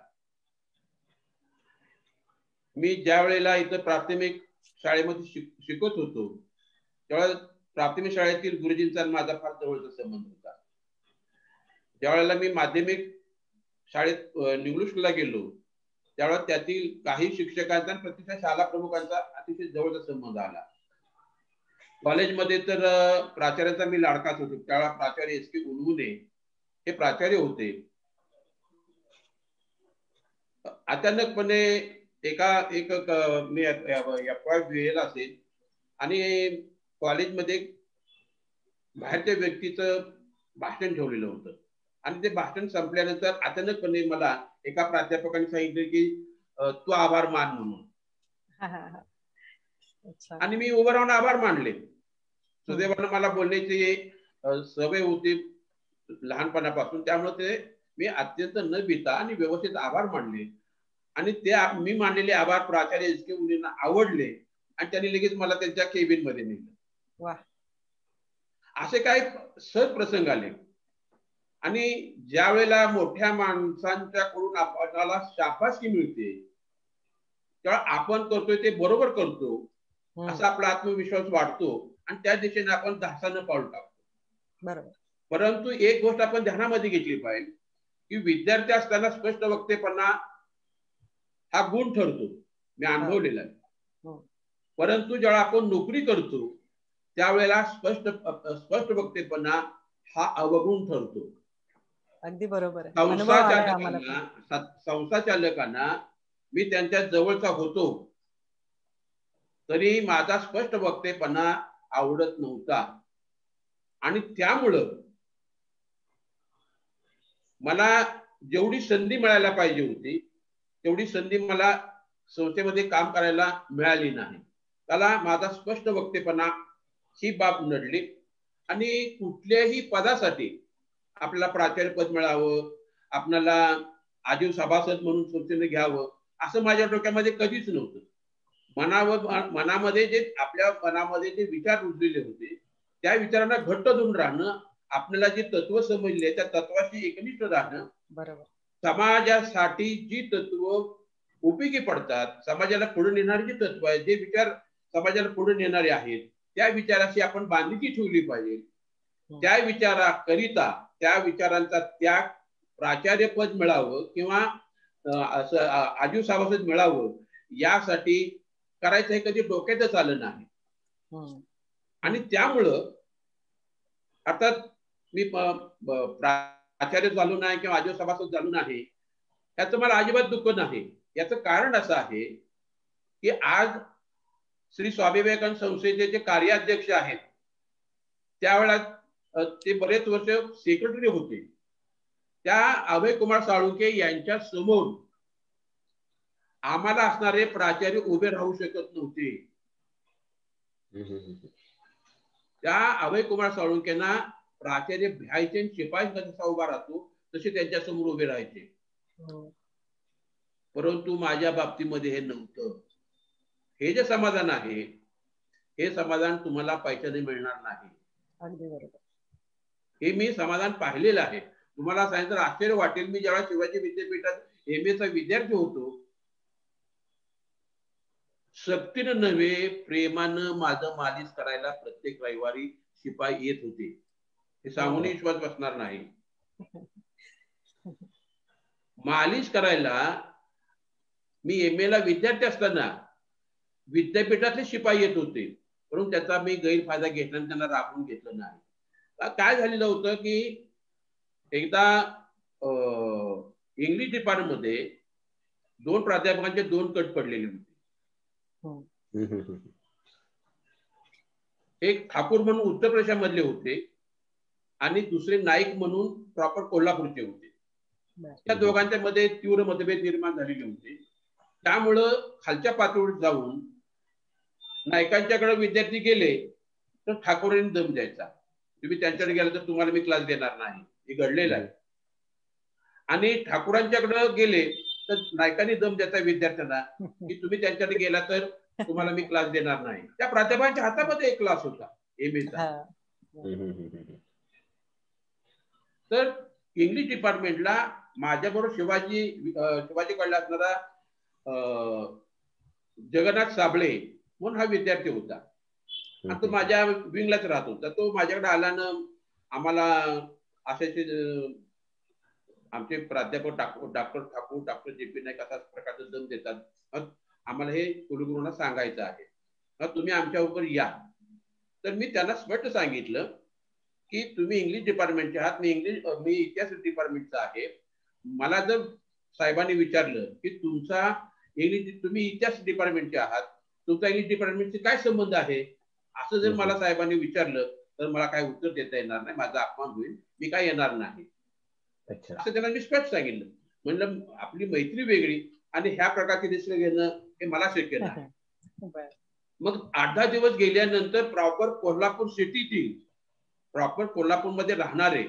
Speaker 2: मी ज्या वेळेला इथं प्राथमिक शाळेमध्ये शिक शिकत होतो त्यावेळेला प्राथमिक शाळेतील गुरुजींचा माझा फार जवळचा संबंध होता. ज्यावेळेला मी माध्यमिक शाळेत निवृत्तीला गेलो त्यावेळेला त्यातील काही शिक्षकांचा प्रतिशत शाळा प्रमुखांचा अतिशय जवळचा संबंध आला. कॉलेजमध्ये तर प्राचार्याचा मी लाडकाच होतो. त्यावेळेला प्राचार्य एस के उलगुने हे प्राचार्य होते. अचानकपणे एका एक मी एफ वाय बी एला असेल आणि कॉलेजमध्ये बाहेरच्या व्यक्तीचं भाषण ठेवलेलं होतं आणि ते भाषण संपल्यानंतर अचानकपणे मला एका प्राध्यापकाने सांगितलं की तू आभार मान म्हणून. आणि मी उभं राहून आभार मानले. सुदैवानं मला बोलण्याची सवय होती लहानपणापासून, त्यामुळे ते मी अत्यंत न भीता आणि व्यवस्थित आभार मानले आणि ते मी मानलेले आभार प्राचार्य एस के मुलींना आवडले आणि त्यांनी लगेच मला त्यांच्या केबिन मध्ये नेलं. असे काही सहज प्रसंग आले आणि ज्या वेळेला मोठ्या माणसांच्याकडून आपल्याला शाबासकी मिळते तेव्हा आपण करतोय ते बरोबर करतो असा आपला आत्मविश्वास वाढतो आणि त्या दिशेने आपण धासानं पाऊल टाकतो.
Speaker 4: बरोबर.
Speaker 2: परंतु एक गोष्ट आपण ध्यानामध्ये घेतली पाहिजे की विद्यार्थी असताना स्पष्ट वक्तेपणा हा गुण ठरतो, मी अनुभवलेला आहे. परंतु जेव्हा आपण नोकरी करतो त्यावेळेला स्पष्ट स्पष्ट वक्तेपणा हा अवगुण ठरतो.
Speaker 4: अगदी बरोबर.
Speaker 2: संस्थाचालकांना संस्थाचालकांना मी त्यांच्या जवळचा होतो तरी माझा स्पष्ट वक्तेपणा आवडत नव्हता आणि त्यामुळं मला जेवढी संधी मिळायला पाहिजे होती तेवढी संधी मला संस्थेमध्ये काम करायला मिळाली नाही. त्याला माझा स्पष्ट वक्तेपणा ही बाब नडली आणि कुठल्याही पदासाठी आपल्याला प्राचार्य पद मिळावं, आपल्याला आजीव सभासद म्हणून संस्थेने घ्यावं असं माझ्या डोक्यामध्ये कधीच नव्हतं. मनावर मनामध्ये जे आपल्या मनामध्ये जे विचार रुजलेले होते त्या विचारांना घट्ट धरून राहणं, आपल्याला जे तत्व समजले त्या तत्वाशी एकनिष्ठ राहणं,
Speaker 4: बरोबर,
Speaker 2: समाजासाठी जी तत्व उपयोगी पडतात, समाजाला पुढे नेणारी जी तत्व आहेत, जे विचार समाजाला पुढे नेणारे आहेत त्या विचाराशी आपण बांधिलकी ठेवली पाहिजे. त्या विचाराकरिता त्या विचारांचा त्याग प्राचार्य पद मिळावं किंवा असं आजीव सभासद मिळावं यासाठी करायचं हे कधी डोक्यातच आलं नाही. आणि त्यामुळं अर्थात मी प्राचार्य झालो नाही किंवा आजीव सभासद झालो नाही याचं मला अजिबात दुःख नाही. याचं कारण असं आहे की आज श्री स्वामी विवेकानंद संस्थेचे जे कार्याध्यक्ष आहेत त्यावेळेला ते बरेच वर्ष सेक्रेटरी होते, त्या अभय कुमार साळुंखे यांच्या समोर आम्हाला असणारे प्राचार्य उभे राहू शकत नव्हते. त्या अभय कुमार साळुंखेंना प्राचार्य भ्यायचे, शिपाई कसा उभा राहतो तसे त्यांच्या समोर उभे राहायचे. परंतु माझ्या बाबतीमध्ये हे नव्हतं. हे जे समाधान आहे हे समाधान तुम्हाला पैशाने मिळणार नाही.
Speaker 4: अगदी बरोबर.
Speaker 2: हे मी समाधान पाहिलेलं आहे. तुम्हाला सांगितलं आश्चर्य वाटेल, मी जेव्हा शिवाजी विद्यापीठात एम ए चा विद्यार्थी होतो सक्तीनं नव्हे प्रेमानं माझं मालिश करायला प्रत्येक रविवारी शिपाई येत होते. हे सांगून विश्वास बसणार नाही. मालिश करायला मी एम ए ला विद्यार्थी असताना विद्यापीठातले शिपाई येत होते, परंतु त्याचा मी गैरफायदा घेतला आणि त्यांना राबवून घेतलं नाही. काय झालेलं होतं की एकदा इंग्लिश डिपार्टमेंट मध्ये दोन प्राध्यापकांचे दोन कट पडलेले होते. एक ठाकूर म्हणून उत्तर प्रदेशामधले होते आणि दुसरे नाईक म्हणून प्रॉपर कोल्हापूरचे होते. त्या दोघांच्या मध्ये तीव्र मतभेद निर्माण झालेले होते. त्यामुळं खालच्या पातळीवर जाऊन नायकांच्याकडे विद्यार्थी गेले तर ठाकूरांनी दम द्यायचा, तुम्ही त्यांच्याकडे गेला तर तुम्हाला मी क्लास देणार नाही, हे घडलेलं आहे. आणि ठाकूरांच्याकडे गेले तर नायकांनी दम द्यायचा विद्यार्थ्यांना की तुम्ही त्यांच्याकडे गेला तर तुम्हाला मी क्लास देणार नाही. त्या प्राध्यापकांच्या हातामध्ये एक क्लास होता एम एचा. तर इंग्लिश डिपार्टमेंटला माझ्याबरोबर शिवाजी शिवाजी कॉलेजला असणारा जगन्नाथ साबळे म्हणून हा विद्यार्थी होता. तो माझ्या विंगलाच राहत होता. तो माझ्याकडे आल्यानं आम्हाला अशाचे आमचे प्राध्यापक doctor Thakur, doctor J P Naik अशा प्रकारचं दम देतात, आम्हाला हे कुलगुरूंना सांगायचं आहे, तुम्ही आमच्याबरोबर या. तर मी त्यांना स्पष्ट सांगितलं की तुम्ही इंग्लिश डिपार्टमेंटचे आहात, मी इंग्लिश मी इतिहास डिपार्टमेंटचा आहे. मला जर साहेबांनी विचारलं की तुमचा इंग्लिश तुम्ही इतिहास डिपार्टमेंटचे आहात, तुमचा इंग्लिश डिपार्टमेंटशी काय संबंध आहे, असं जर मला साहेबांनी विचारलं तर मला काय उत्तर देता येणार नाही, माझा अपमान होईल, मी काय येणार नाही असं त्यांना मी स्पष्ट सांगितलं. म्हणलं आपली मैत्री वेगळी आणि ह्या प्रकारचे डिसिजन घेणं हे मला शक्य नाही. मग आठ दहा दिवस गेल्यानंतर प्रॉपर कोल्हापूर सिटीतील प्रॉपर कोल्हापूरमध्ये राहणारे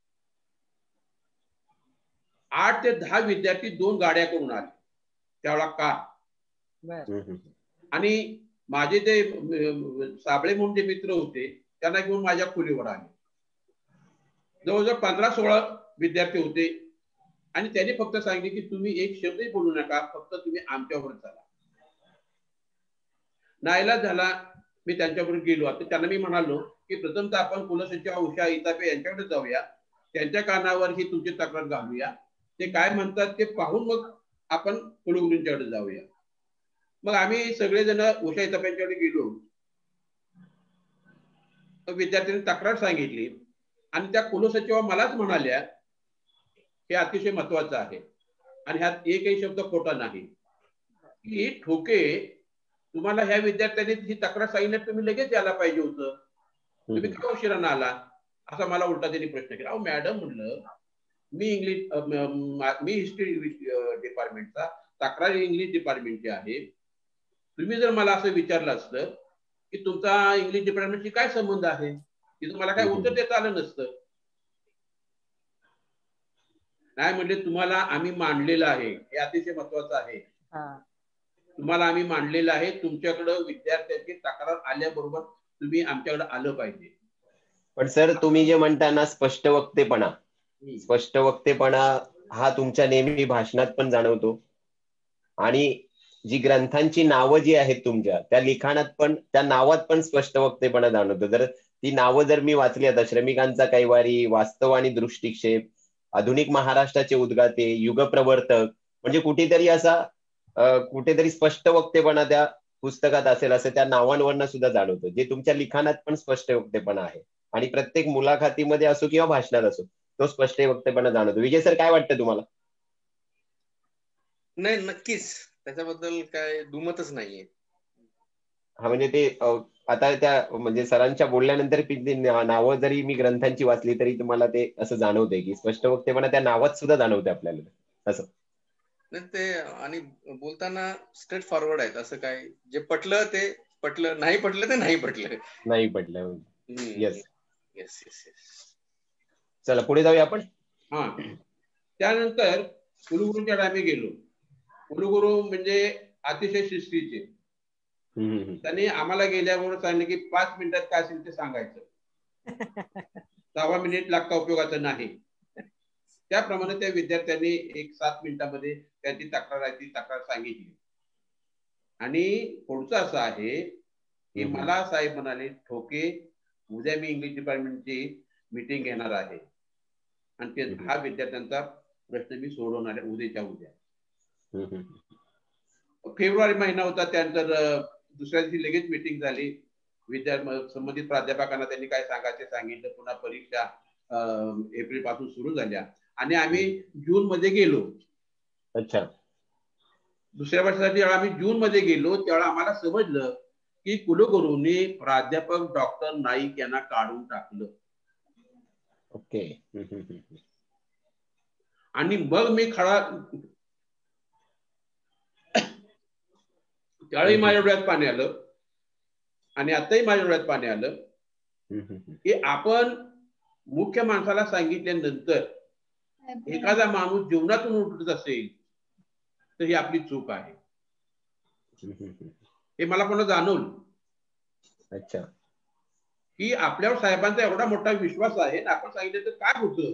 Speaker 2: आठ ते दहा विद्यार्थी दोन गाड्या करून आले त्यावेळा कार, आणि माझे ते साबळे म्हणून जे मित्र होते त्यांना घेऊन माझ्या खोलीवर आले. जवळजवळ पंधरा सोळा विद्यार्थी होते आणि त्यांनी फक्त सांगितले की तुम्ही एक शब्दही बोलू नका, फक्त तुम्ही आमच्यावर चला. नाईलाज झाला, मी त्यांच्याबरोबर गेलो. आता त्यांना मी म्हणालो की प्रथमतः आपण कुलसचिव उषा इतापे यांच्याकडे जाऊया, त्यांच्या कानावर ही तुमची तक्रार घालूया, ते काय म्हणतात ते पाहून मग आपण कुलगुरूंच्याकडे जाऊया. मग आम्ही सगळेजण उषा इतापेंच्याकडे गेलो. विद्यार्थ्यांनी तक्रार सांगितली आणि त्या कुलसचिवा मलाच म्हणाल्या हे अतिशय महत्वाचं आहे आणि ह्यात एकही शब्द खोटा नाही की ठोके तुम्हाला ह्या विद्यार्थ्यांनी ही तक्रार सांगितली, तुम्ही लगेच यायला पाहिजे होतं, तुम्ही का उशिरानं आला, असा मला उलटा त्यांनी प्रश्न केला. अहो मॅडम म्हणलं मी इंग्लिश मी हिस्ट्री डिपार्टमेंटचा, तक्रार इंग्लिश डिपार्टमेंटची आहे, तुम्ही जर मला असं विचारलं असतं की तुमचा इंग्लिश डिपार्टमेंटशी काय संबंध आहे, तिथं मला काय उत्तर देता आलं नसतं. नाही म्हणजे तुम्हाला आम्ही मांडलेलं आहे, हे अतिशय महत्वाचं आहे, तुम्हाला आम्ही मांडलेलं आहे, तुमच्याकडं विद्यार्थ्यांची तक्रार आल्याबरोबर तुम्ही आमच्याकडे आलं पाहिजे.
Speaker 3: पण सर तुम्ही जे म्हणता ना स्पष्ट वक्तेपणा, स्पष्ट वक्तेपणा हा तुमच्या नेहमी भाषणात पण जाणवतो आणि जी ग्रंथांची नावं जी आहेत तुमच्या त्या लिखाणात पण, त्या नावात पण स्पष्ट वक्तेपणा जाणवतो. जर ती नावं जर मी वाचली आता, श्रमिकांचा कैवारी, वास्तव आणि दृष्टिक्षेप, आधुनिक महाराष्ट्राचे उद्गाते, युगप्रवर्तक, म्हणजे कुठेतरी असा कुठेतरी स्पष्ट वक्तेपणा त्या पुस्तकात असेल असं त्या नावांवरनं सुद्धा जाणवतं, जे तुमच्या लिखाणात पण स्पष्ट वक्तेपणा आहे आणि प्रत्येक मुलाखतीमध्ये असो किंवा भाषणात असो तो स्पष्ट वक्तेपणा जाणवतो. विजय सर काय वाटतं तुम्हाला?
Speaker 1: नाही नक्कीच त्याच्याबद्दल काय दुमतच नाहीये.
Speaker 3: हा म्हणजे ते आता त्या म्हणजे सरांच्या बोलल्यानंतर नावं जरी मी ग्रंथांची वाचली तरी तुम्हाला ते असं जाणवतंय की स्पष्ट वक्तेपणा त्या नावात सुद्धा जाणवते आपल्याला असं. नाही
Speaker 1: ते आणि बोलताना स्ट्रेट फॉरवर्ड आहेत, असं काय जे पटलं ते पटलं, नाही पटलं ते नाही पटलं
Speaker 3: नाही पटलं. Yes
Speaker 1: yes yes yes.
Speaker 3: चला पुढे जाऊया आपण.
Speaker 2: हा त्यानंतर कुलगुरूंच्याकडे आम्ही गेलो. कुलगुरू म्हणजे अतिशय शिस्तीचे. त्यांनी आम्हाला गेल्यावर सांगितलं की पाच मिनिटात काय असेल ते सांगायचं, सहा मिनिट लागता उपयोगाचं नाही. त्याप्रमाणे त्या विद्यार्थ्यांनी एक सात मिनिटांमध्ये त्यांची तक्रार आहे ती तक्रार सांगितली. आणि पुढचं असं आहे की मला साहेब म्हणाले ठोके उद्या मी इंग्लिश डिपार्टमेंटची मीटिंग घेणार आहे आणि ते दहा विद्यार्थ्यांचा प्रश्न मी सोडवणार आहे उद्याच्या उद्या. फेब्रुवारी महिना होता, त्यानंतर दुसऱ्या दिवशी लगेच मीटिंग झाली. विद्यार्थी संबंधित प्राध्यापकांना त्यांनी काय सांगायचे सांगितलं. पुन्हा परीक्षा एप्रिल पासून सुरू झाल्या आणि आम्ही जून मध्ये गेलो.
Speaker 3: अच्छा.
Speaker 2: दुसऱ्या वर्षासाठी जेव्हा आम्ही जून मध्ये गेलो तेव्हा आम्हाला समजलं की कुलगुरूंनी प्राध्यापक डॉक्टर नाईक यांना काढून टाकलं.
Speaker 3: ओके.
Speaker 2: आणि मग मी खळा त्यावेळी माझ्या डोळ्यात पाणी आलं आणि आताही माझ्या डोळ्यात पाणी आलं की आपण मुख्य माणसाला सांगितल्यानंतर एखादा माणूस जीवनातून उठत असेल तर ही आपली चूक आहे. हे मला पुन्हा जाणवलं.
Speaker 3: अच्छा.
Speaker 2: की आपल्यावर साहेबांचा एवढा मोठा विश्वास आहे, आपण सांगितलं तर काय होतं.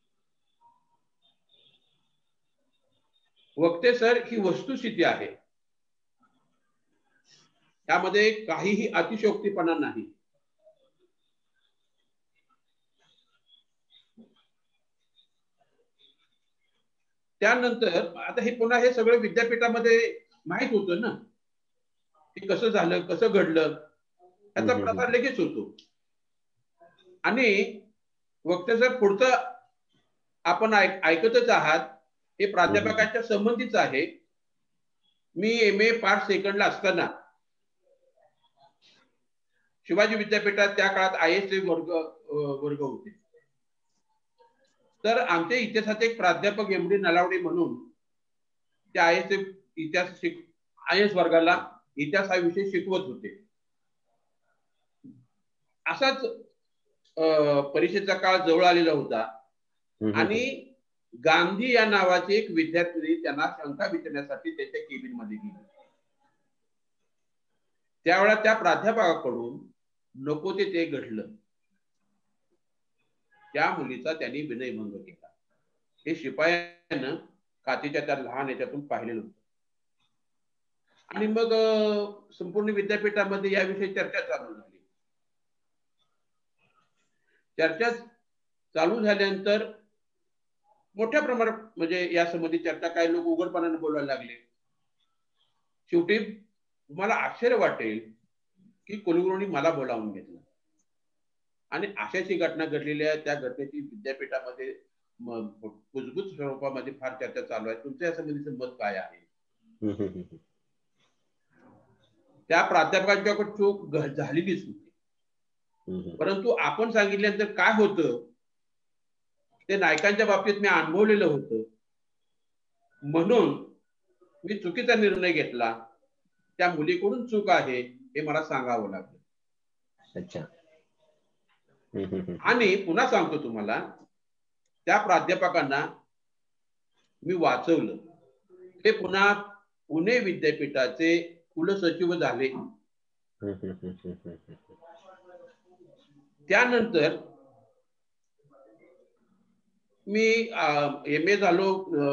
Speaker 2: वक्ते सर ही वस्तुस्थिती आहे, त्यामध्ये काहीही अतिशयोक्तीपणा नाही. त्यानंतर आता हे पुन्हा हे सगळं विद्यापीठामध्ये माहित होतं ना की कसं झालं, कसं घडलं, याचा प्रसार लगेच होतो. आणि वक्ते सर पुढचं आपण ऐकतच आहात, हे प्राध्यापकांच्या संबंधीच आहे. मी एम ए पार्ट सेकंडला असताना शिवाजी विद्यापीठात त्या काळात आय एस वर्ग वर्ग होते. तर आमच्या इतिहासाचे एक प्राध्यापक एम डी नलावडे म्हणून त्या आय एस इतिहास शिक आय एस वर्गाला इतिहास हा विषय शिकवत होते. असाच परीक्षेचा काळ जवळ आलेला होता आणि गांधी या नावाचे एक विद्यार्थी त्यांना शंका विचारण्यासाठी त्याच्या केबिन मध्ये गेले. त्यावेळेला त्या प्राध्यापकाकडून नको ते ते घडलं. त्या मुलीचा त्यांनी विनयभंग केला. हे शिपायानं काचेच्या त्या लहान याच्यातून पाहिलेलं होतं. आणि मग संपूर्ण विद्यापीठामध्ये याविषयी चर्चा चालू झाली. चर्चा चालू झाल्यानंतर मोठ्या प्रमाणात म्हणजे या संबंधी चर्चा काही लोक उघडपणाने बोलायला लागले. शेवटी तुम्हाला आश्चर्य वाटेल की कुलगुरूंनी मला बोलावून घेतलं आणि अशाची घटना घडलेली आहे. त्या घटनेची विद्यापीठामध्ये कुजबूज स्वरूपामध्ये फार चर्चा चालू आहे. तुमच्या या संबंधीचं मत काय आहे? त्या प्राध्यापकांच्याकडे चूक झालेलीच होती, परंतु आपण सांगितल्यानंतर काय होतं ते नायकांच्या बाबतीत मी अनुभवलेलं होतं, म्हणून मी चुकीचा निर्णय घेतला. त्या मुलीकडून चूक आहे हे मला सांगावं लागलं.
Speaker 3: अच्छा.
Speaker 2: आणि पुन्हा सांगतो तुम्हाला, त्या प्राध्यापकांना मी वाचवलं. ते पुन्हा पुणे विद्यापीठाचे कुलसचिव झाले. त्यानंतर मी एम ए झालो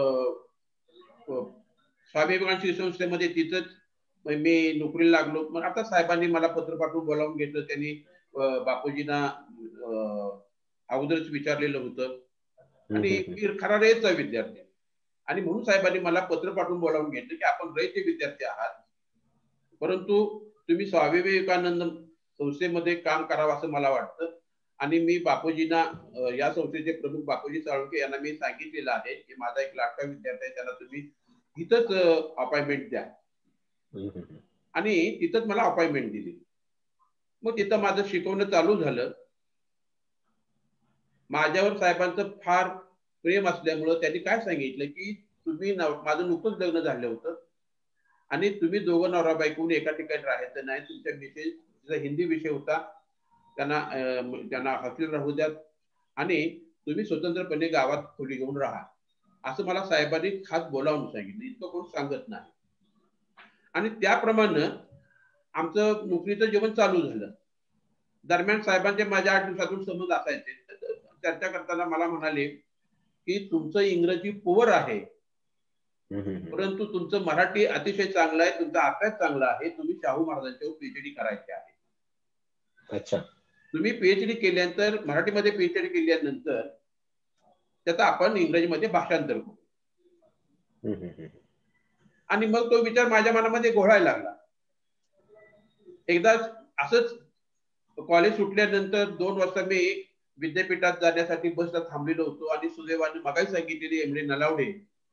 Speaker 2: स्वामी विवेकानंद शिक्षण संस्थेमध्ये. तिथंच मी नोकरीला लागलो. मग आता साहेबांनी मला पत्र पाठवून बोलावून घेतलं. त्यांनी बापूजींना अगोदरच विचारलेलं होतं आणि मी खरा रयतचा विद्यार्थी आणि म्हणून साहेबांनी मला पत्र पाठवून बोलावून घेतलं की आपण रयतचे विद्यार्थी आहात, परंतु तुम्ही स्वामी विवेकानंद संस्थेमध्ये काम करावं असं मला वाटतं. आणि मी बापूजींना, या संस्थेचे प्रमुख बापूजी साळुंखे यांना मी सांगितलेलं आहे की माझा एक लाडका विद्यार्थी आहे, त्याला तुम्ही इथंच अपॉइंटमेंट द्या. आणि तिथंच मला अपॉइंटमेंट दिली. मग तिथं माझं शिकवणं चालू झालं. माझ्यावर साहेबांचं फार प्रेम असल्यामुळं त्यांनी काय सांगितलं की तुम्ही, माझं नुकतंच लग्न झालं होतं आणि तुम्ही दोघं नवरा बायकोने एका ठिकाणी राहायचं नाही. तुमच्या विषय, तिचा हिंदी विषय होता, त्यांना त्यांना हॉस्टेल राहू द्यात आणि तुम्ही स्वतंत्रपणे गावात खोली घेऊन राहा, असं मला साहेबांनी खास बोलावून सांगितलं. इतकं कोण सांगत नाही. आणि त्याप्रमाणे आमचं नोकरीचं जीवन चालू झालं. दरम्यान साहेबांचे माझ्या आठ दिवसातून संबंध असायचे. चर्चा करताना मला म्हणाले की तुमचं इंग्रजी पुअर आहे, परंतु तुमचं मराठी अतिशय चांगलं आहे, तुमचा अभ्यास चांगला आहे, तुम्ही शाहू महाराजांच्यावर पीएचडी करायचे आहे.
Speaker 3: अच्छा.
Speaker 2: तुम्ही पीएचडी केल्यानंतर, मराठीमध्ये पीएचडी केल्यानंतर त्याचा आपण इंग्रजीमध्ये भाषांतर करू. आणि मग तो विचार माझ्या मनामध्ये घोळायला लागला. एकदा असंच कॉलेज सुटल्यानंतर दोन वाजता मी विद्यापीठात जाण्यासाठी बसला थांबलेलो होतो आणि सुदैवाने मगाही सांगितलेली एम डी नलावडे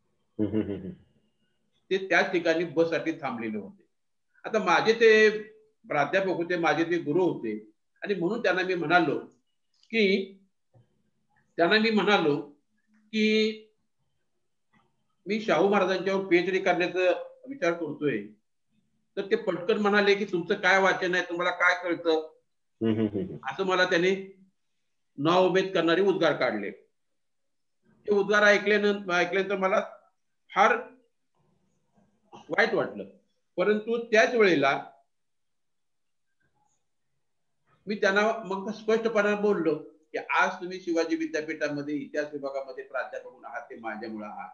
Speaker 2: ते त्याच ठिकाणी बससाठी थांबलेले होते. आता माझे ते प्राध्यापक होते, माझे ते गुरु होते आणि म्हणून त्यांना मी म्हणालो की त्यांना मी म्हणालो की मी शाहू महाराजांच्यावर पीएचडी करण्याचा विचार करतोय. तर ते पटकन म्हणाले की तुमचं काय वाचन आहे, तुम्हाला काय कळतं, असं मला त्याने नाउमेद करणारे उद्गार काढले. ते उद्गार ऐकल्यानंतर ऐकल्यानंतर मला फार वाईट वाटलं, परंतु त्याच वेळेला मी त्यांना मग स्पष्टपणे बोललो की आज तुम्ही शिवाजी विद्यापीठामध्ये इतिहास विभागामध्ये प्राध्यापक म्हणून आहात ते माझ्यामुळे आहात.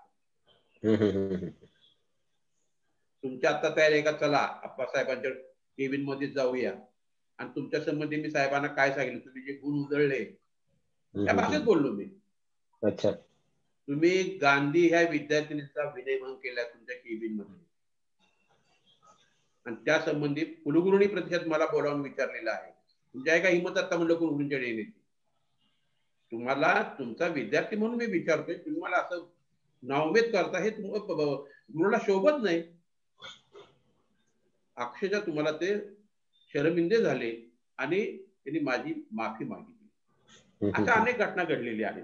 Speaker 2: तुमच्या आता तयार आहे का, चला आप्पासाहेबांच्या केबिन मध्ये जाऊया. आणि तुमच्या संबंधी मी साहेबांना काय सांगितलं, तुम्ही जे गुण उधळले त्या भाषेत बोललो मी.
Speaker 3: अच्छा.
Speaker 2: तुम्ही गांधी ह्या विद्यार्थिनीचा विनयभंग केला तुमच्या केबिन मध्ये आणि त्या संबंधी कुलगुरूंनी प्रतिशत मला बोलावून विचारलेलं आहे. तुमच्या एका हिंमत आता म्हणलं कुलगुरूंच्या येण्याची. तुम्हाला तुमचा विद्यार्थी म्हणून मी विचारतोय, तुम्ही मला असं नाउमेद करता, हे गुरुला शोभत नाही. अक्षरशः तुम्हाला ते शरमिंदे झाले आणि त्यांनी माझी माफी मागितली. अशा अनेक घटना घडलेल्या आहेत.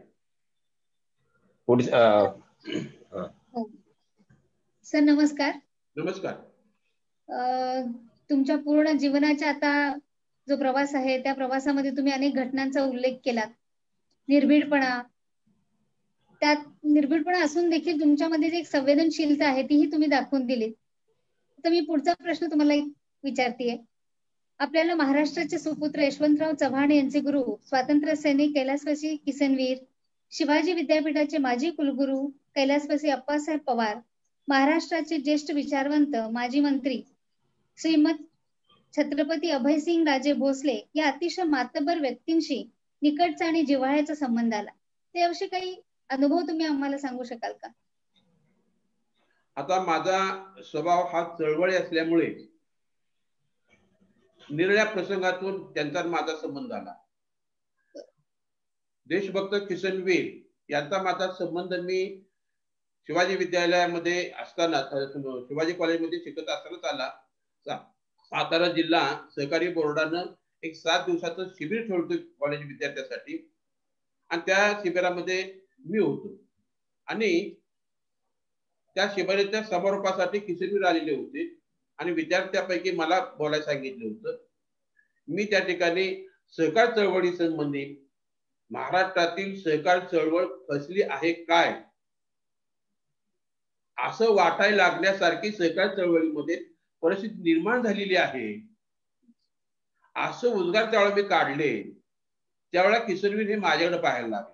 Speaker 5: सर नमस्कार.
Speaker 2: नमस्कार.
Speaker 5: तुमच्या पूर्ण जीवनाच्या आता जो प्रवास आहे त्या प्रवासामध्ये तुम्ही अनेक घटनांचा उल्लेख केला. निर्भीडपणा, त्यात निर्भीडपणा असून देखील तुमच्यामध्ये जी एक संवेदनशीलता आहे तीही तुम्ही दाखवून दिली. तर मी पुढचा प्रश्न तुम्हाला विचारतीये. आपल्याला महाराष्ट्राचे सुपुत्र यशवंतराव चव्हाण यांचे गुरु स्वातंत्र्य सैनिक कैलासवासी किसनवीर, शिवाजी विद्यापीठाचे माजी कुलगुरू कैलासवासी अप्पासाहेब पवार, महाराष्ट्राचे ज्येष्ठ विचारवंत माजी मंत्री श्रीमत छत्रपती अभयसिंग राजे भोसले या अतिशय मातब्बर व्यक्तींशी निकटचा आणि जिव्हाळ्याचा संबंध आला. त्याविषयी काही अनुभव तुम्ही आम्हाला सांगू शकाल का?
Speaker 2: आता माझा स्वभाव हा चळवळी असल्यामुळे निरळ्या प्रसंगातून त्यांचा माझा संबंध आला. देशभक्त किसनवीर यांचा माझा संबंध मी शिवाजी विद्यालयामध्ये असताना, शिवाजी कॉलेजमध्ये शिकत असतानाच आला. सातारा जिल्हा सहकारी बोर्डानं एक सात दिवसाचं शिबिर ठेवतो कॉलेज विद्यार्थ्यांसाठी आणि त्या शिबिरामध्ये मी होतो आणि त्या शिबिराच्या समारोपासाठी किसनवीर आलेले होते आणि विद्यार्थ्यांपैकी मला बोलायला सांगितलं होतं. मी त्या ठिकाणी सहकार चळवळी संबंधी महाराष्ट्रातील सहकार चळवळ कसली आहे काय असं वाटायला लागण्यासारखी सहकार चळवळीमध्ये परिस्थिती निर्माण झालेली आहे असं उद्गार त्यावेळेला मी काढले. त्यावेळेला किसनवीर हे माझ्याकडे पाहायला लागले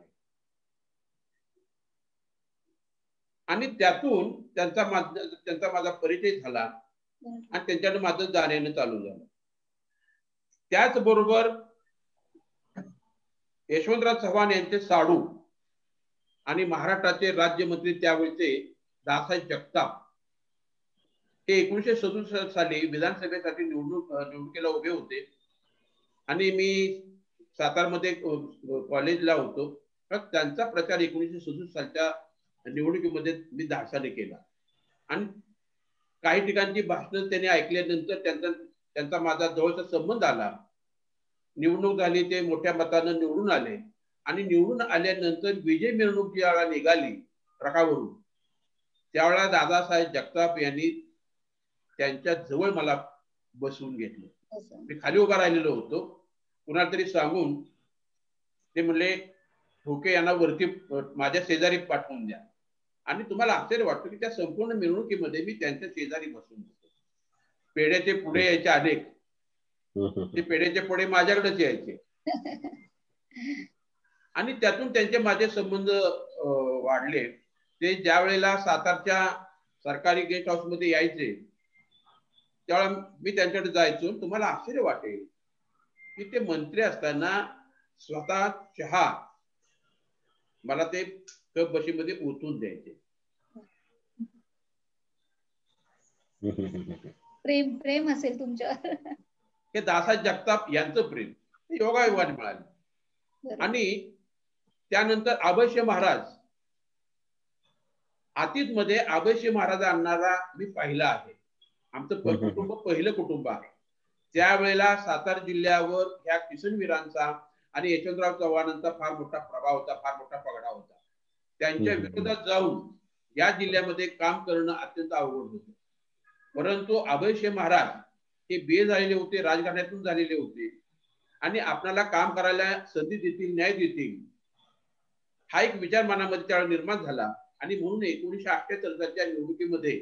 Speaker 2: आणि त्यातून त्यांचा माझा त्यांचा माझा परिचय झाला आणि त्यांच्याकडे माझं जाण्यानं चालू झालं. त्याचबरोबर यशवंतराव चव्हाण यांचे साडू आणि महाराष्ट्राचे राज्यमंत्री त्यावेळेचे दासाहेब जगताप हे एकोणीसशे सदुसष्ट साली विधानसभेसाठी निवडणूक निवडणुकीला उभे होते आणि मी सातारमध्ये कॉलेजला होतो. त्यांचा प्रचार एकोणीसशे सदुसष्ट सालच्या निवडणुकीमध्ये मी धाडसाने केला आणि काही ठिकाणची भाषणं त्यांनी ऐकल्यानंतर त्यांचा त्यांचा माझा जवळचा संबंध आला. निवडणूक झाली, ते मोठ्या मतानं निवडून आले आणि निवडून आल्यानंतर विजय मिरवणूक ज्यावेळेला निघाली रकावरून त्यावेळेला दादासाहेब जगताप यांनी त्यांच्या जवळ मला बसवून घेतलं. मी खाली उभा राहिलेलो होतो. कुणाला तरी सांगून ते म्हणले ठोके यांना वरती माझ्या शेजारी पाठवून द्या आणि तुम्हाला आश्चर्य वाटतं की त्या संपूर्ण मिरवणुकीमध्ये मी त्यांच्या शेजारी बसून होतो. पेढ्याचे पुढे यायचे अनेक, ते पेढ्याचे पुढे माझ्याकडेच यायचे आणि त्यातून त्यांचे माझे संबंध वाढले. ते ज्या वेळेला सातारच्या सरकारी गेस्ट हाऊस मध्ये यायचे त्यावेळेला मी त्यांच्याकडे जायचो. तुम्हाला आश्चर्य वाटेल की ते मंत्री असताना स्वतः चहा मला ते कप बशीमध्ये ओतून द्यायचे.
Speaker 5: प्रेम प्रेम असेल तुमच्यावर.
Speaker 2: हे दासाहेब जगताप यांचं प्रेम योगायोगाने मिळाले. आणि त्यानंतर अभयसिंह महाराज, आतीत मध्ये अभयसिंह महाराज आणणारा मी पाहिला आहे. आमचं कुटुंब पहिलं कुटुंब आहे. त्यावेळेला सातारा जिल्ह्यावर ह्या किसनवीरांचा आणि यशवंतराव चव्हाणांचा फार मोठा प्रभाव होता, फार मोठा पगडा होता. त्यांच्या विरोधात जाऊन या जिल्ह्यामध्ये काम करणं अत्यंत अवघड होतं. परंतु अभयसिंह महाराज हे बी ए झालेले होते, राजकारणातून झालेले होते आणि आपल्याला काम करायला संधी देतील, न्याय देतील हा एक विचार मनामध्ये त्यावेळेला निर्माण झाला आणि म्हणून एकोणीसशे अठ्ठ्याहत्तर सालच्या निवडणुकीमध्ये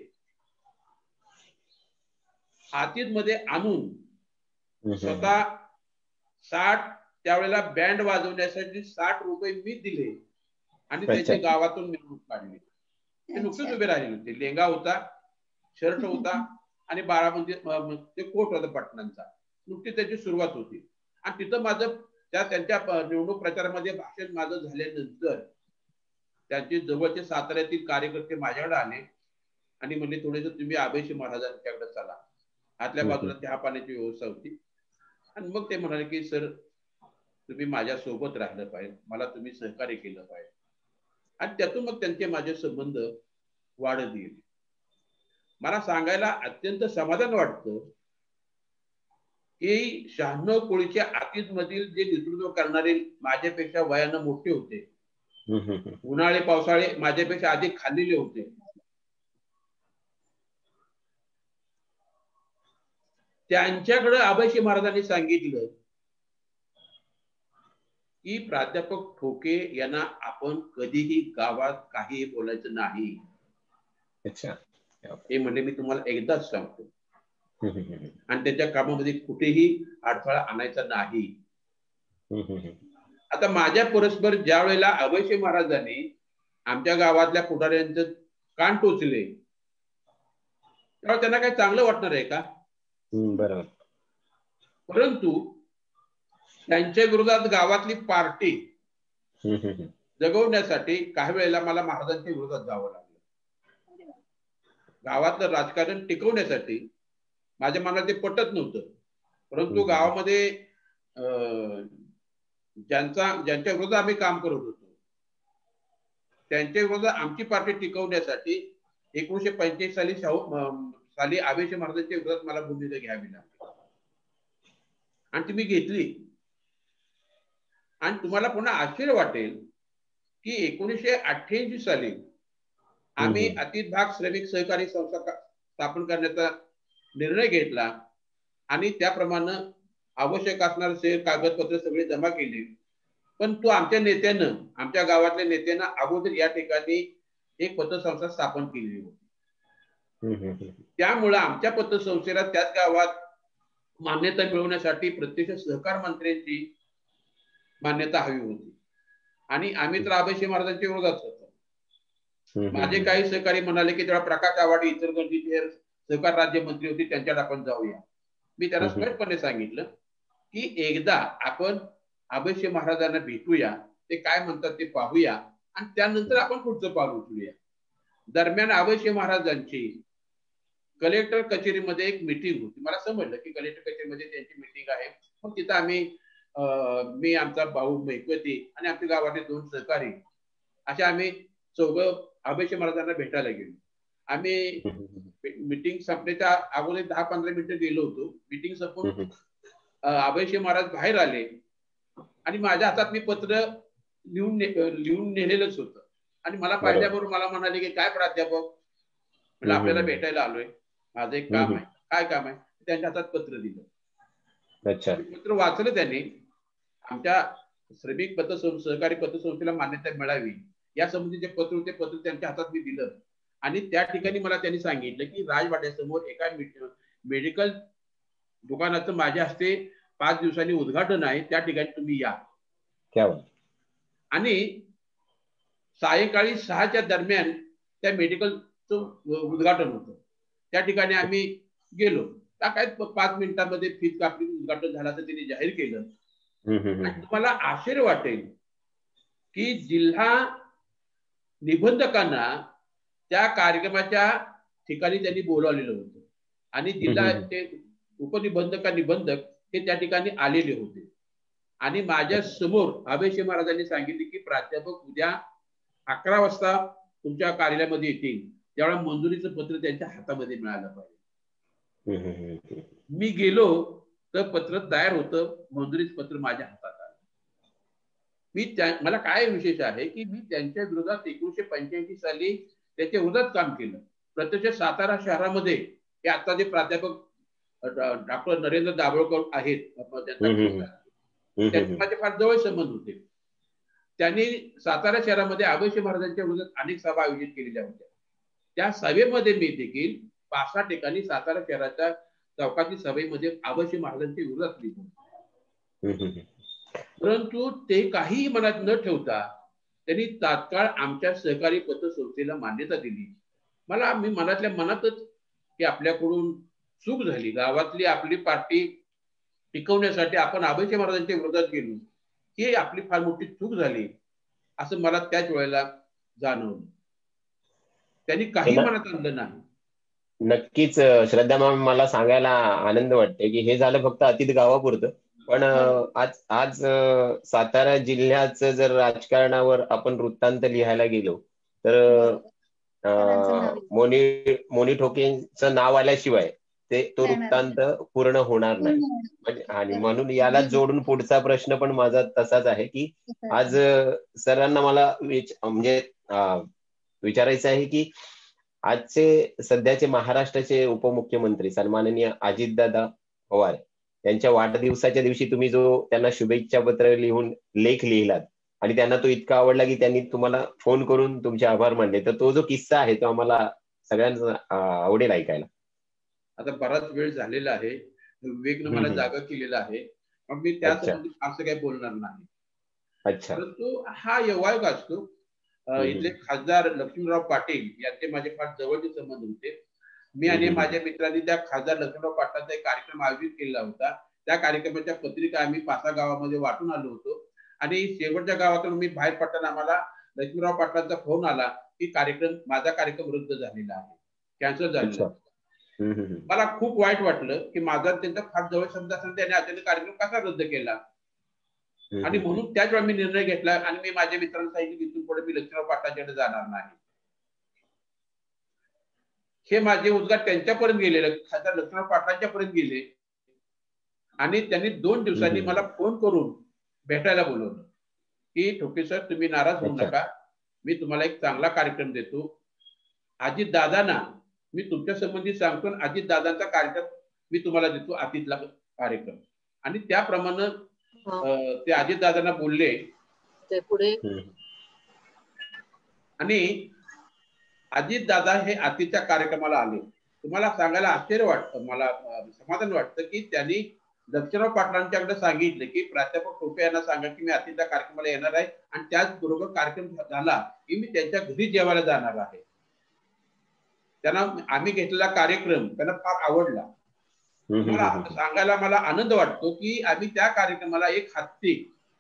Speaker 2: आतीत मध्ये आणून स्वतः साठ त्यावेळेला बँड वाजवण्यासाठी साठ रुपये मी दिले आणि त्याच्या गावातून मिरवणूक काढली. ते नुकतेच उभे राहिले होते. लेंगा होता, शर्ट होता आणि बारा म्हणजे ते कोट होता पटनांचा. नुकती त्याची सुरुवात होती आणि तिथं माझं त्या त्यांच्या निवडणूक प्रचारामध्ये भाषण माझं झाल्यानंतर त्यांचे जवळचे साताऱ्यातील कार्यकर्ते माझ्याकडे आले आणि म्हणले थोडेस तुम्ही अभयसिंह महाराजांच्याकडे चला. आतल्या बाजूला चहा पाण्याची व्यवस्था होती आणि मग ते म्हणाले की सर तुम्ही माझ्या सोबत राहिलं पाहिजे, मला तुम्ही सहकार्य केलं पाहिजे आणि त्यातून मग त्यांचे माझे संबंध वाढत गेले. मला सांगायला अत्यंत समाधान वाटतं की शहाण्णव कोळीच्या आतीत मधील जे नेतृत्व करणारे माझ्यापेक्षा वयानं मोठे होते, उन्हाळे पावसाळे माझ्यापेक्षा अधिक खाल्लेले होते, त्यांच्याकडे अभयसिंह महाराजांनी सांगितलं की प्राध्यापक ठोके यांना आपण कधीही गावात काही बोलायचं नाही.
Speaker 3: अच्छा.
Speaker 2: हे म्हणजे मी तुम्हाला एकदाच सांगतो, आणि त्याच्या कामामध्ये कुठेही अडथळा आणायचा नाही. आता माझ्या परस्पर ज्या वेळेला अभयसिंह महाराजांनी आमच्या गावातल्या पुढाऱ्यांचं कान टोचले तेव्हा त्यांना काही चांगलं वाटणार आहे का?
Speaker 3: बरोबर.
Speaker 2: परंतु त्यांच्या विरोधात गावातली पार्टी जगवण्यासाठी काही वेळेला मला महाराजांच्या विरोधात जावं लागलं. गावातलं राजकारण टिकवण्यासाठी माझ्या मनात ते पटत नव्हतं, परंतु गावामध्ये ज्यांचा ज्यांच्या विरोधात आम्ही काम करत होतो त्यांच्या विरोधात आमची पार्टी टिकवण्यासाठी एकोणीशे पंच्याऐंशी साली साली अभयसिंह महाराजांच्या विरोधात मला भूमिका घ्यावी लागली आणि ती मी घेतली. आणि तुम्हाला पुन्हा आश्चर्य वाटेल की एकोणीसशे अठ्ठ्याऐंशी साली आम्ही अतित भाग श्रमिक सहकारी संस्था स्थापन करण्याचा निर्णय घेतला आणि त्याप्रमाणे आवश्यक असणारे कागदपत्र सगळे जमा केले. पण तो आमच्या नेत्यानं आमच्या गावातल्या नेत्यानं अगोदर या ठिकाणी एक पतसंस्था स्थापन केली होती. त्यामुळे आमच्या पतसंस्थेला त्याच गावात मान्यता मिळवण्यासाठी प्रत्यक्ष सहकार मंत्र्यांची मान्यता हवी होती आणि आम्ही तर अभयसिंह महाराजांच्या विरोधात होतो. माझे काही सहकारी म्हणाले की तेव्हा प्रकाश आवाडे इचलकरंजीचे सहकार राज्यमंत्री होते, त्यांच्याकडे आपण जाऊया. मी त्यांना स्पष्टपणे सांगितलं की एकदा आपण अभयसिंह महाराजांना भेटूया, ते काय म्हणतात ते पाहूया आणि त्यानंतर आपण पुढचं पाऊल उचलूया. दरम्यान अभयसिंह महाराजांची कलेक्टर कचेरीमध्ये एक मीटिंग होती. मला समजलं की कलेक्टर कचेरीमध्ये त्यांची मीटिंग आहे. मग तिथं आम्ही मी, आमचा भाऊ मैकवती आणि आमच्या गावातले दोन सहकारी अशा आम्ही चौघं अभयसिंह महाराजांना भेटायला गेलो. आम्ही मीटिंग संपण्याच्या अगोदर दहा पंधरा मिनिटं गेलो होतो. मीटिंग संपून अभयसिंह महाराज बाहेर आले आणि माझ्या हातात मी पत्र लिहून लिहून नेलेलंच होतं आणि मला पाहिल्याबरोबर मला म्हणाले की काय प्राध्यापक, मला आपल्याला भेटायला आलोय, माझं एक काम आहे. काय काम आहे? त्यांच्या हातात पत्र दिलं.
Speaker 3: अच्छा.
Speaker 2: पत्र वाचलं त्यांनी. आमच्या श्रमिक पतसंस्था सहकारी पतसंस्थेला मान्यता मिळावी या संबंधीचे पत्र होते, पत्र त्यांच्या हातात मी दिलं आणि त्या ठिकाणी मला त्यांनी सांगितलं की राजवाड्यासमोर एका मेडिकल दुकानाचं माझ्या हस्ते पाच दिवसांनी उद्घाटन आहे, त्या ठिकाणी तुम्ही या. आणि सायंकाळी सहाच्या दरम्यान त्या मेडिकलचं उद्घाटन होतं. त्या ठिकाणी आम्ही गेलो. त्या काय पाच मिनिटांमध्ये फीत कापली, उद्घाटन झाल्याचं त्यांनी जाहीर केलं. तुम्हाला आश्चर्य वाटेल की जिल्हा निबंधकांना त्या कार्यक्रमाच्या ठिकाणी त्यांनी बोलावलेलं होतं आणि जिल्ह्याचे उपनिबंधक निबंधक हे त्या ठिकाणी आलेले होते आणि माझ्या समोर अभयसिंह महाराजांनी सांगितले की प्राध्यापक उद्या अकरा वाजता तुमच्या कार्यालयामध्ये येतील, त्यावेळेला मंजुरीचं पत्र त्यांच्या हातामध्ये मिळालं पाहिजे. मी गेलो तर पत्र तयार होतं, मंजुरीचं पत्र माझ्या हातात आलं. मी त्या मला काय विशेष आहे की मी त्यांच्या विरोधात एकोणीसशे पंच्याऐंशी साली त्याच्या विरोधात काम केलं. प्रत्यक्ष सातारा शहरामध्ये हे आता जे प्राध्यापक डॉक्टर नरेंद्र दाभोळकर आहेत त्यांचे माझे फार जवळ संबंध होते. त्यांनी सातारा शहरामध्ये अभयसिंह महाराजांच्या विरोधात अनेक सभा आयोजित केलेल्या होत्या. त्या सभेमध्ये मी देखील पाच सहा ठिकाणी सातारा शहराच्या चौकातील सभेमध्ये अभयसिंह महाराजांच्या विरोधात लिहिलो. परंतु ते काही मनात न ठेवता त्यांनी तात्काळ आमच्या सहकारी पतसंस्थेला मान्यता दिली. मला मी मनातल्या मनातच की आपल्याकडून चूक झाली, गावातली आपली पार्टी टिकवण्यासाठी आपण अभयसिंह महाराजांच्या विरोधात गेलो, ही आपली फार मोठी चूक झाली असं मला त्याच वेळेला जाणवलं. त्यांनी काही मनात आणलं नाही.
Speaker 3: नक्कीच श्रद्धा मॅम, मला सांगायला आनंद वाटते की हे झालं फक्त अतीत गावापुरतं, पण आज आज सातारा जिल्ह्याचं जर राजकारणावर आपण वृत्तांत लिहायला गेलो तर मोनी मोनी ठोकेंचं नाव आल्याशिवाय ते तो वृत्तांत पूर्ण होणार नाही. म्हणजे आणि म्हणून याला जोडून पुढचा प्रश्न पण माझा तसाच आहे की आज सरांना मला म्हणजे विचारायचं आहे की आजचे सध्याचे महाराष्ट्राचे उपमुख्यमंत्री सन्माननीय अजितदादा पवार यांच्या वाढदिवसाच्या दिवशी तुम्ही जो त्यांना शुभेच्छा पत्र लिहून लेख लिहिलात आणि त्यांना तो इतका आवडला की त्यांनी तुम्हाला फोन करून तुमचे आभार मानले, तर तो जो किस्सा आहे तो आम्हाला सगळ्यांना आवडेल ऐकायला.
Speaker 2: आता बराच वेळ झालेला आहे, विवेकनं मला जागा केलेला आहे, मग मी त्या संबंधित असं काही बोलणार नाही.
Speaker 3: अच्छा.
Speaker 2: परंतु हा योगायोग असतो. इथले खासदार लक्ष्मीराव पाटील यांचे माझे फार जवळचे संबंध होते. मी आणि माझ्या मित्रांनी त्या खासदार लक्ष्मीराव पाटलांचा एक कार्यक्रम आयोजित केला होता. त्या कार्यक्रमाच्या पत्रिका आम्ही पाच सहा गावामध्ये वाटून आलो होतो आणि शेवटच्या गावातून मी बाहेर पडताना आम्हाला लक्ष्मीराव पाटलांचा फोन आला की कार्यक्रम माझा कार्यक्रम रद्द झालेला आहे, कॅन्सल झालेला. मला खूप वाईट वाटलं की माझा त्यांचा फार जवळ समजा असताना त्याने अचानक कार्यक्रम कसा रद्द केला. आणि म्हणून त्याच वेळा मी निर्णय घेतला आणि मी माझ्या मित्रांना सांगितलं की इथून पुढे मी लक्ष्मीराव पाटलांच्याकडे जाणार नाही. हे माझे उद्गार त्यांच्यापर्यंत गेले, खासदार लक्ष्मीराव पाटलांच्या पर्यंत गेले आणि त्यांनी दोन दिवसांनी मला फोन करून भेटायला बोलवलं की ठोके सर तुम्ही नाराज होऊ नका, मी तुम्हाला एक चांगला कार्यक्रम देतो. अजित दादांना मी तुमच्या संबंधी सांगतो, अजित दादांचा कार्यक्रम मी तुम्हाला देतो, अतिथला कार्यक्रम. आणि त्याप्रमाणे ते अजित दादांना बोलले
Speaker 6: ते पुढे
Speaker 2: आणि अजित दादा हे अतिथच्या कार्यक्रमाला आले. तुम्हाला सांगायला आश्चर्य वाटतं, मला समाधान वाटतं की त्यांनी लक्ष्मीराव पाटलांच्याकडे सांगितले की प्राध्यापक टोपे यांना सांगा की मी अतिथच्या कार्यक्रमाला येणार आहे आणि त्याचबरोबर कार्यक्रम झाला की मी त्यांच्या घरी जेवायला जाणार आहे. त्यांना आम्ही घेतलेला कार्यक्रम त्यांना फार आवडला. मला सांगायला मला आनंद वाटतो की आम्ही त्या कार्यक्रमाला एक हत्ती,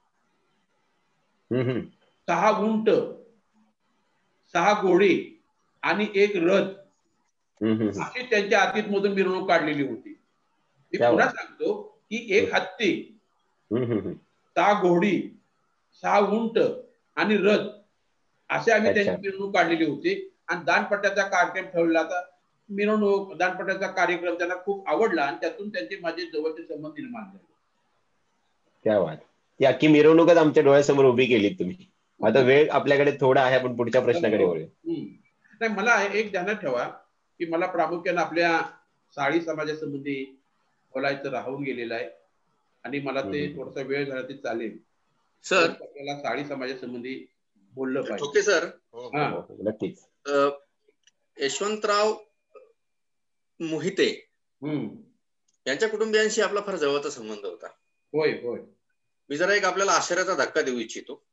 Speaker 2: सहा उंट, सहा घोडे आणि एक रथ अशी त्यांच्या आतीत मधून मिरवणूक काढलेली होती. मी पुन्हा सांगतो की एक हत्ती, सहा घोडी, सहा उंट आणि रथ असे आम्ही त्यांची मिरवणूक काढलेली होती. आणि दानपट्ट्याचा कार्यक्रम ठेवला. तर मिरवणूक दानपट्ट्याचा कार्यक्रम त्यांना खूप आवडला आणि त्यातून त्यांचे माझे जवळचे संबंध निर्माण झाले.
Speaker 3: क्या बात. ती अख्खी मिरवणूकच आमच्या डोळ्यासमोर उभी केली तुम्ही. आता वेळ आपल्याकडे थोडा आहे, आपण पुढच्या प्रश्नाकडे वळूया.
Speaker 2: नाही, मला एक ध्यानात ठेवा की मला प्रामुख्याने आपल्या साळी समाजासंबंधी बोलायचं राहून गेलेलं आहे आणि मला ते थोडासा वेळ झाला ते चालेल.
Speaker 1: सर
Speaker 2: आपल्याला साळी समाजासंबंधी बोललं पाहिजे.
Speaker 1: Okay sir.
Speaker 3: नक्कीच.
Speaker 1: यशवंतराव मोहिते यांच्या कुटुंबियांशी आपला फार जवळचा संबंध होता.
Speaker 2: होय होय.
Speaker 1: मी जरा एक आपल्याला आश्चर्याचा धक्का देऊ इच्छितो.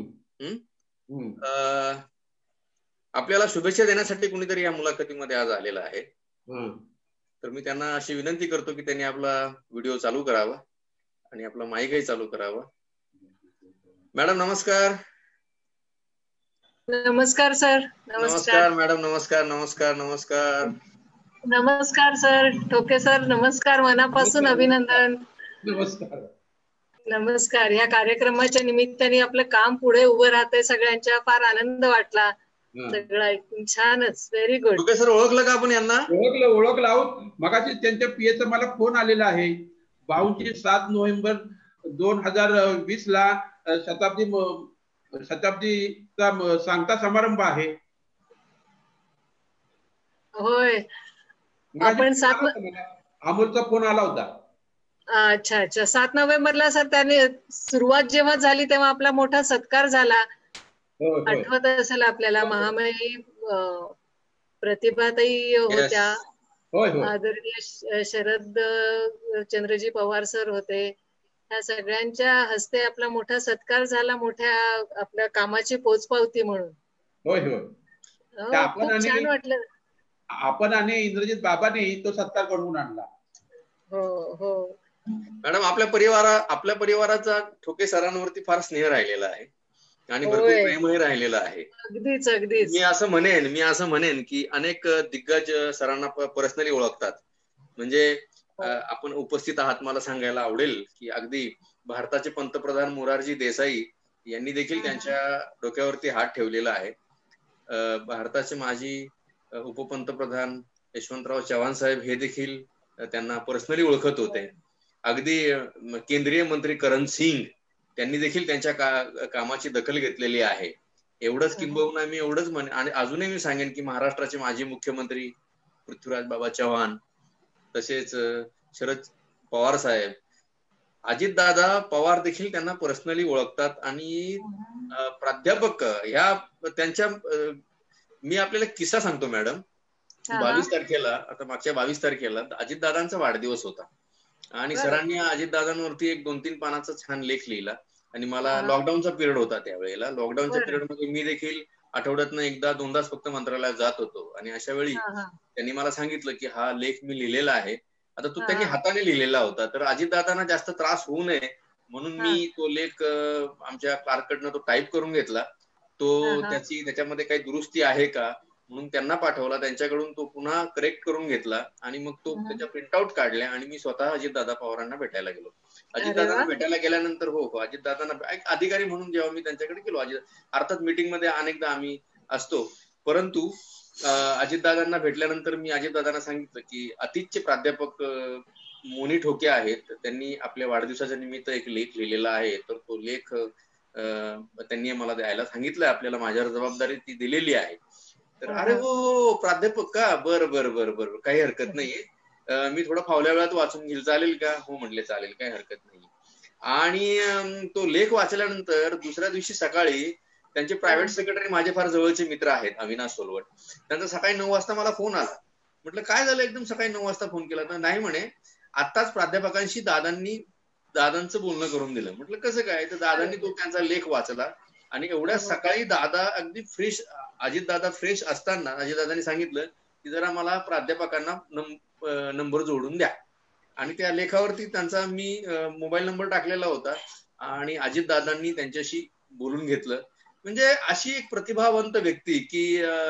Speaker 1: आपल्याला शुभेच्छा देण्यासाठी कुणीतरी या मुलाखतीमध्ये आज आलेला आहे. तर मी त्यांना अशी विनंती करतो की त्यांनी आपला व्हिडिओ चालू करावा आणि आपला माईकही चालू करावा. मॅडम नमस्कार.
Speaker 6: नमस्कार सर.
Speaker 1: नमस्कार मॅडम. नमस्कार नमस्कार नमस्कार
Speaker 6: नमस्कार सर. ठोके सर नमस्कार. मनापासून अभिनंदन.
Speaker 2: नमस्कार.
Speaker 6: नमस्कार. या कार्यक्रमाच्या निमित्ताने आपलं काम पुढे उभं राहतंय सगळ्यांच्या. फार आनंद वाटला सगळं ऐकून. छानच. Very good.
Speaker 1: Okay sir. ओळखलं का आपण यांना?
Speaker 2: ओळखलं ओळखलं आहोत. मगाशी त्यांच्या पीएचा मला फोन आलेला आहे. बाऊंची सात नोव्हेंबर दोन हजार वीस ला शताब्दी शताब्दीचा सांगता समारंभ आहे.
Speaker 6: होय. आपण सात
Speaker 2: अमोलचा फोन आला होता.
Speaker 6: अच्छा अच्छा. सात नोव्हेंबरला सर त्याने सुरुवात जेव्हा झाली तेव्हा आपला मोठा सत्कार झाला. आठवत असेल आपल्याला. महामहिम प्रतिभाताई होत्या. आदरणीय शरद चंद्रजी पवार सर होते. ह्या सगळ्यांच्या हस्ते आपला मोठा सत्कार झाला, मोठ्या आपल्या कामाची पोचपावती म्हणून.
Speaker 2: होय होय.
Speaker 6: खूप छान वाटलं.
Speaker 2: आपण आणि इंद्रजित बाबांनी तो सत्कार घडवून आणला.
Speaker 6: हो हो.
Speaker 1: मॅडम आपल्या परिवारा आपल्या परिवाराचा ठोके सरांवरती फार स्नेह राहिलेला आहे आणि भरपूर प्रेमही राहिलेलं आहे.
Speaker 6: अगदीच अगदीच.
Speaker 1: मी असं म्हणेन मी असं म्हणेन की अनेक दिग्गज सरांना पर्सनली ओळखतात. म्हणजे आपण उपस्थित आहात मला सांगायला आवडेल की अगदी भारताचे पंतप्रधान मोरारजी देसाई यांनी देखील त्यांच्या डोक्यावरती हात ठेवलेला आहे. भारताचे माजी उपपंतप्रधान यशवंतराव चव्हाण साहेब हे देखील त्यांना पर्सनली ओळखत होते. अगदी केंद्रीय मंत्री करण सिंग त्यांनी देखील त्यांच्या का कामाची दखल घेतलेली आहे. एवढंच किंबहुना मी एवढंच म्हणे आणि अजूनही मी सांगेन की महाराष्ट्राचे माजी मुख्यमंत्री पृथ्वीराज बाबा चव्हाण, तसेच शरद पवार साहेब, अजितदादा पवार देखील त्यांना पर्सनली ओळखतात. आणि प्राध्यापक ह्या त्यांच्या, मी आपल्याला किस्सा सांगतो मॅडम. बावीस तारखेला आता मागच्या बावीस तारखेला अजितदादांचा वाढदिवस होता आणि सरांनी अजितदादांवरती एक दोन तीन पानाचा छान लेख लिहिला. आणि मला लॉकडाऊनचा पिरियड होता त्यावेळेला. लॉकडाऊनच्या पिरियड मध्ये मी देखील आठवड्यातनं एकदा दोनदाच फक्त मंत्रालयात जात होतो. आणि अशा वेळी त्यांनी मला सांगितलं की हा लेख मी लिहिलेला आहे. आता तो त्यांनी हाताने लिहिलेला होता, तर अजितदादांना जास्त त्रास होऊ नये म्हणून मी तो लेख आमच्या क्लार्ककडनं तो टाईप करून घेतला. तो त्याची त्याच्यामध्ये काही दुरुस्ती आहे का म्हणून त्यांना पाठवला. त्यांच्याकडून तो पुन्हा करेक्ट करून घेतला आणि मग तो त्याच्या प्रिंटआउट काढल्या आणि मी स्वतः अजितदादा पवारांना भेटायला गेलो. अजितदादांना भेटायला गेल्यानंतर हो हो अजितदादांना एक अधिकारी म्हणून जेव्हा मी त्यांच्याकडे गेलो, अजित अर्थात मीटिंग मध्ये अनेकदा आम्ही असतो, परंतु अजितदादांना भेटल्यानंतर मी अजितदादांना सांगितलं की अतिथचे प्राध्यापक मोनी ठोके आहेत, त्यांनी आपल्या वाढदिवसाच्या निमित्त एक लेख लिहिलेला आहे, तर तो लेख त्यांनी मला द्यायला सांगितलंय, आपल्याला माझ्यावर जबाबदारी ती दिलेली आहे. तर अरे हो प्राध्यापक का, बरं बरं बरं बरं काही हरकत नाहीये, मी थोडं फावल्या वेळात वाचून घेईल, चालेल का? हो म्हणले चालेल, काही हरकत नाही. आणि तो लेख वाचल्यानंतर दुसऱ्या दिवशी सकाळी त्यांचे प्रायव्हेट सेक्रेटरी माझे फार जवळचे मित्र आहेत, अविनाश सोलवट, त्यांचा सकाळी नऊ वाजता मला फोन आला. म्हटलं काय झालं एकदम सकाळी नऊ वाजता फोन केला? तर नाही म्हणे, आताच प्राध्यापकांशी दादांनी दादांचं बोलणं करून दिलं. म्हटलं कसं काय? तर दादांनी तो त्यांचा लेख वाचला आणि एवढ्या सकाळी दादा अगदी फ्रेश, अजितदादा फ्रेश असताना अजितदादांनी सांगितलं की जरा मला प्राध्यापकांना नंबर जोडून द्या. आणि त्या लेखावरती त्यांचा मी मोबाईल नंबर टाकलेला होता आणि अजितदादांनी त्यांच्याशी बोलून घेतलं. म्हणजे अशी एक प्रतिभावंत व्यक्ती की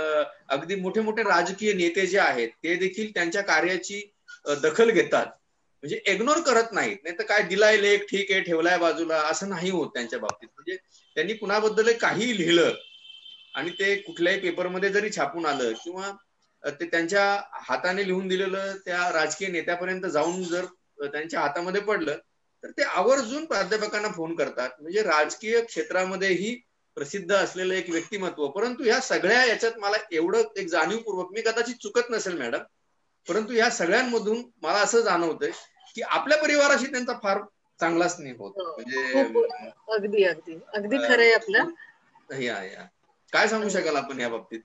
Speaker 1: अगदी मोठे मोठे राजकीय नेते जे आहेत ते देखील त्यांच्या कार्याची दखल घेतात, म्हणजे इग्नोर करत नाहीत. नाही तर काय दिलाय लेख ठीक आहे ठेवलाय बाजूला असं नाही होत त्यांच्या बाबतीत. म्हणजे त्यांनी कुणाबद्दल काही लिहिलं आणि ते कुठल्याही पेपरमध्ये जरी छापून आलं किंवा ते त्यांच्या हाताने लिहून दिलेलं त्या राजकीय नेत्यापर्यंत जाऊन जर त्यांच्या हातामध्ये पडलं तर ते आवर्जून प्राध्यापकांना फोन करतात. म्हणजे राजकीय क्षेत्रामध्येही प्रसिद्ध असलेलं एक व्यक्तिमत्व. परंतु या सगळ्या याच्यात मला एवढं एक जाणीवपूर्वक, मी कदाचित चुकत नसेल मॅडम, परंतु या सगळ्यांमधून मला असं जाणवतंय की आपल्या परिवाराशी त्यांचा फार चांगला स्नेह होतो. म्हणजे
Speaker 6: अगदी अगदी अगदी खरंय आपलं.
Speaker 1: या या काय सांगू शकाल आपण या बाबतीत?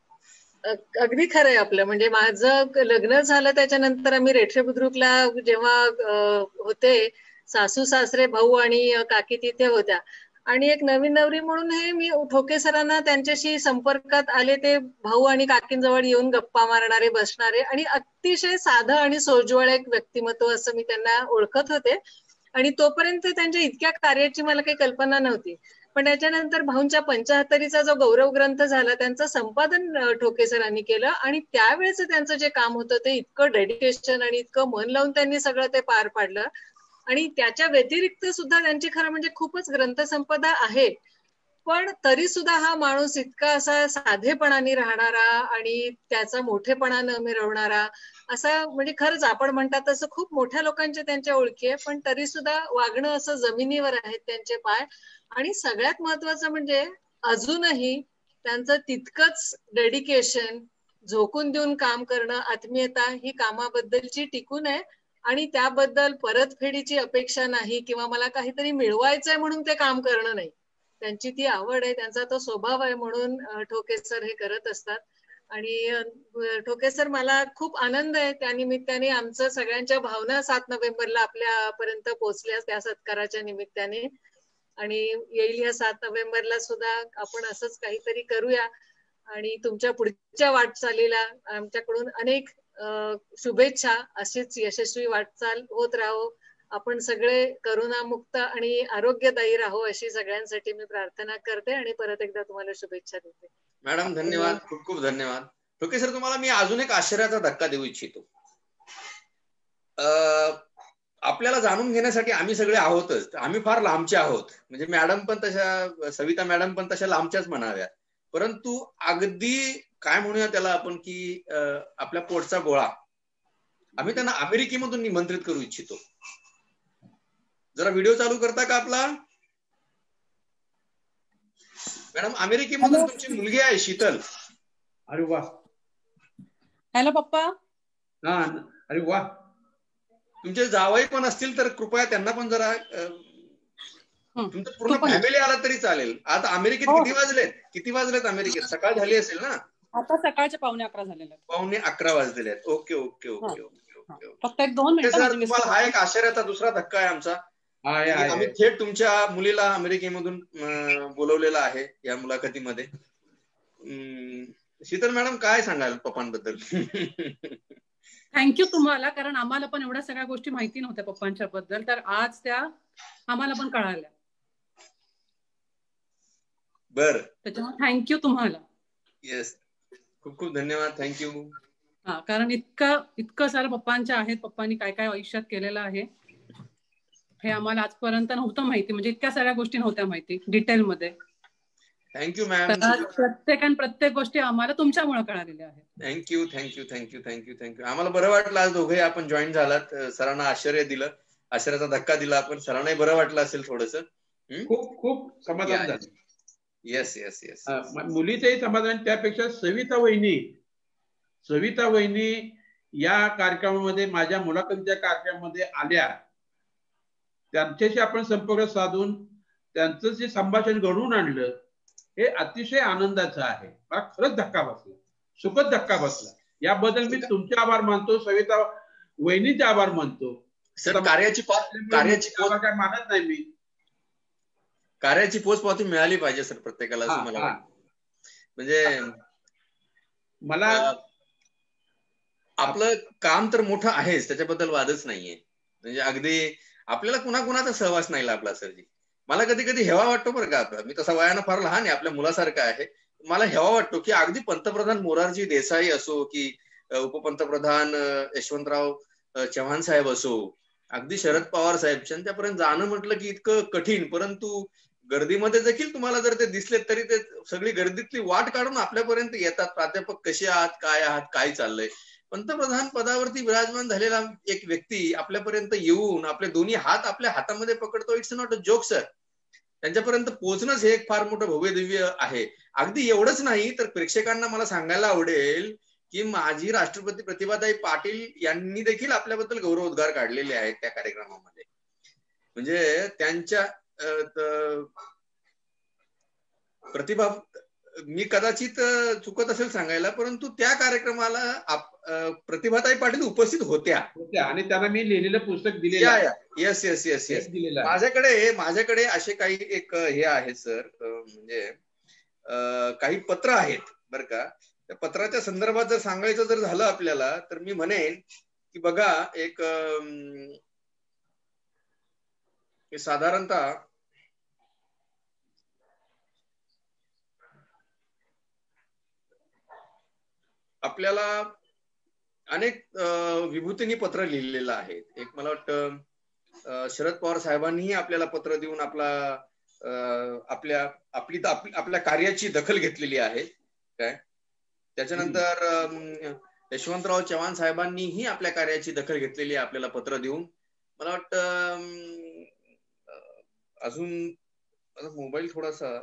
Speaker 6: अगदी खरंय आपलं. म्हणजे माझं लग्न झालं त्याच्यानंतर आम्ही रेठरे बुद्रुकला जेव्हा होते, सासू सासरे भाऊ आणि काकी तिथे होत्या आणि एक नवीन नवरी म्हणून हे मी ठोके सरांना त्यांच्याशी संपर्कात आले. ते भाऊ आणि काकींजवळ येऊन गप्पा मारणारे, बसणारे आणि अतिशय साधं आणि सोज्वळ एक व्यक्तिमत्व असं मी त्यांना ओळखत होते. आणि तोपर्यंत त्यांच्या इतक्या कार्याची मला काही कल्पना नव्हती. पण त्याच्यानंतर भाऊंच्या पंचाहत्तरीचा जो गौरव ग्रंथ झाला त्यांचं संपादन ठोके सरांनी केलं आणि त्यावेळेच त्यांचं जे काम होतं ते इतकं डेडिकेशन आणि इतकं मन लावून त्यांनी सगळं ते पार पाडलं. आणि त्याच्या व्यतिरिक्त सुद्धा त्यांची खरं म्हणजे खूपच ग्रंथसंपदा आहे. पण तरी सुद्धा हा माणूस इतका असा साधेपणाने राहणारा आणि त्याचा मोठेपणा न मिरवणारा असा, म्हणजे खरंच आपण म्हणतात तसं खूप मोठ्या लोकांचे त्यांच्या ओळखी आहे, पण तरी सुद्धा वागणं असं जमिनीवर आहेत त्यांचे पाय. आणि सगळ्यात महत्वाचं म्हणजे अजूनही त्यांचं तितकंच डेडिकेशन, झोकून देऊन काम करणं, आत्मीयता ही कामाबद्दलची टिकून आहे. आणि त्याबद्दल परतफेडीची अपेक्षा नाही किंवा मला काहीतरी मिळवायचंय म्हणून ते काम करणं नाही. त्यांची ती आवड आहे, त्यांचा तो स्वभाव आहे, म्हणून ठोके सर हे करत असतात. आणि ठोके सर मला खूप आनंद आहे त्यानिमित्ताने आमचं सगळ्यांच्या भावना सात नोव्हेंबरला आपल्यापर्यंत पोहोचल्या त्या सत्काराच्या निमित्ताने. आणि येईल ह्या सात नोव्हेंबरला सुद्धा आपण असंच काहीतरी करूया. आणि तुमच्या पुढच्या वाटचालीला आमच्याकडून अनेक शुभेच्छा. अशीच यशस्वी वाटचाल होत राहो. आपण सगळे करोनामुक्त आणि आरोग्यदायी राहो अशी सगळ्यांसाठी मी प्रार्थना करते आणि परत एकदा तुम्हाला शुभेच्छा देते.
Speaker 1: मॅडम धन्यवाद, खूप खूप धन्यवाद. ठोके सर, तुम्हाला मी अजून एक आश्चर्याचा धक्का देऊ इच्छितो. आपल्याला जाणून घेण्यासाठी आम्ही सगळे आहोतच, आम्ही फार लांबचे आहोत. म्हणजे मॅडम पण तशा, सविता मॅडम पण तशा लांबच्याच म्हणाव्या. परंतु अगदी काय म्हणूया त्याला आपण की आपल्या पोटचा गोळा आम्ही त्यांना अमेरिकेमधून निमंत्रित करू इच्छितो. जरा व्हिडिओ चालू करता का आपला? मॅडम, अमेरिकेमधून तुमची मुलगी आहे शीतल.
Speaker 2: अरे वा.
Speaker 7: हॅलो पप्पा.
Speaker 2: हा, अरे वा.
Speaker 1: तुमचे जावई पण असतील तर कृपया त्यांना पण जरा, तुमचं पूर्ण फॅमिली आला तरी चालेल. आता अमेरिकेत किती वाजलेत? किती वाजलेत अमेरिकेत? सकाळ झाली असेल ना?
Speaker 7: आता सकाळचे पावणे अकरा झालेले.
Speaker 1: पावणे अकरा वाजलेले आहेत. Okay okay okay okay okay.
Speaker 7: फक्त एक दोन मिनिटं.
Speaker 1: तुम्हाला हा एक आश्चर्याचा दुसरा धक्का आहे आमचा. आम्ही थेट तुमच्या मुलीला अमेरिकेमधून बोलवलेलं आहे या मुलाखतीमध्ये. शीतल मॅडम, काय सांगाल पप्पांबद्दल?
Speaker 7: थँक्यू तुम्हाला, कारण आम्हाला पण एवढ्या सगळ्या गोष्टी माहिती नव्हत्या पप्पांच्या बद्दल, तर आज त्या आम्हाला पण कळाल्या.
Speaker 1: बर,
Speaker 7: त्याच्यामुळे थँक्यू तुम्हाला.
Speaker 1: येस, खूप खूप धन्यवाद. थँक्यू.
Speaker 7: हा, कारण इतकं इतकं सारं पप्पांच्या आहेत, पप्पांनी काय काय आयुष्यात केलेलं आहे हे आम्हाला आजपर्यंत नव्हतं माहिती. म्हणजे इतक्या सगळ्या गोष्टी नव्हत्या माहिती डिटेलमध्ये.
Speaker 1: Thank you ma'am.
Speaker 7: प्रत्येक प्रत्येक गोष्टी आम्हाला तुमच्यामुळे कळालेल्या आहेत.
Speaker 1: Thank you thank you thank you thank you thank you. आम्हाला बरं वाटलं आज दोघे आपण जॉईन झालात. सरांना आश्चर्य दिलं, आश्चर्याचा धक्का दिला आपण. सरांनाही बरं वाटलं असेल थोडस.
Speaker 2: खूप खूप समाधान झालं.
Speaker 1: Yes yes yes.
Speaker 2: मुलीचंही समाधान. त्यापेक्षा सविता वहिनी सविता वहिनी या कार्यक्रमामध्ये, माझ्या मुलाखतीच्या कार्यक्रमामध्ये आल्या, त्यांच्याशी आपण संपर्क साधून त्यांचं जे संभाषण घडवून आणलं, हे अतिशय आनंदाचं आहे. मला खरंच धक्का बसला, सुखद धक्का बसला. याबद्दल मी तुमचे आभार मानतो, सविता वहिनीचे आभार मानतो.
Speaker 1: सर, कार्याची कार्याची
Speaker 2: काय मानत नाही मी.
Speaker 1: कार्याची पोचपावती मिळाली पाहिजे सर प्रत्येकाला, असं मला वाटतं. म्हणजे मला आपलं काम तर मोठं आहेच, त्याच्याबद्दल वादच नाहीये. म्हणजे अगदी आपल्याला कुणाकुणाचा सहवास नाही लाभला सरजी. मला कधी कधी हेवा वाटतो बरं का. मी तसा वयानं फार लहान आहे, आपल्या मुलासारखा आहे. मला हेवा वाटतो की अगदी पंतप्रधान मोरारजी देसाई असो, की उपपंतप्रधान यशवंतराव चव्हाण साहेब असो, अगदी शरद पवार साहेब, त्यांच्यापर्यंत जाणं म्हटलं की इतकं कठीण. परंतु गर्दीमध्ये देखील तुम्हाला जर ते दिसले तरी ते सगळी गर्दीतली वाट काढून आपल्यापर्यंत येतात. प्राध्यापक कसे आहात, काय आहात, काय चाललंय. पंतप्रधान पदावरती विराजमान झालेला एक व्यक्ती आपल्यापर्यंत येऊन आपले दोन्ही हात आपल्या हातामध्ये पकडतो. It's not a joke sir. त्यांच्यापर्यंत पोहोचणंच हे एक फार मोठं भव्य दिव्य आहे. अगदी एवढंच नाही तर प्रेक्षकांना मला सांगायला आवडेल की माजी राष्ट्रपती प्रतिभाताई पाटील यांनी देखील आपल्याबद्दल गौरवोद्गार काढलेले आहेत त्या कार्यक्रमामध्ये. म्हणजे त्यांच्या प्रतिभा, मी कदाचित चुकत असेल सांगायला, परंतु त्या कार्यक्रमाला प्रतिभाताई पाटील उपस्थित होत्या
Speaker 2: आणि त्यांना मी लिहिलेलं पुस्तक दिलेलं.
Speaker 1: Yes yes yes yes. माझ्याकडे माझ्याकडे असे काही एक हे आहे सर, म्हणजे काही पत्र आहेत बरं का. त्या पत्राच्या संदर्भात जर सांगायचं जर झालं आपल्याला, तर मी म्हणेन की बघा, एक साधारणतः आपल्याला अनेक विभूतींनी पत्र लिहिलेलं आहे. एक मला वाटतं शरद पवार साहेबांनीही आपल्याला पत्र देऊन आपला आपल्या आपली आपल्या कार्याची दखल घेतलेली आहे काय. त्याच्यानंतर यशवंतराव चव्हाण साहेबांनीही आपल्या कार्याची दखल घेतलेली आहे आपल्याला पत्र देऊन. मला वाटतं अजून मोबाईल थोडासा,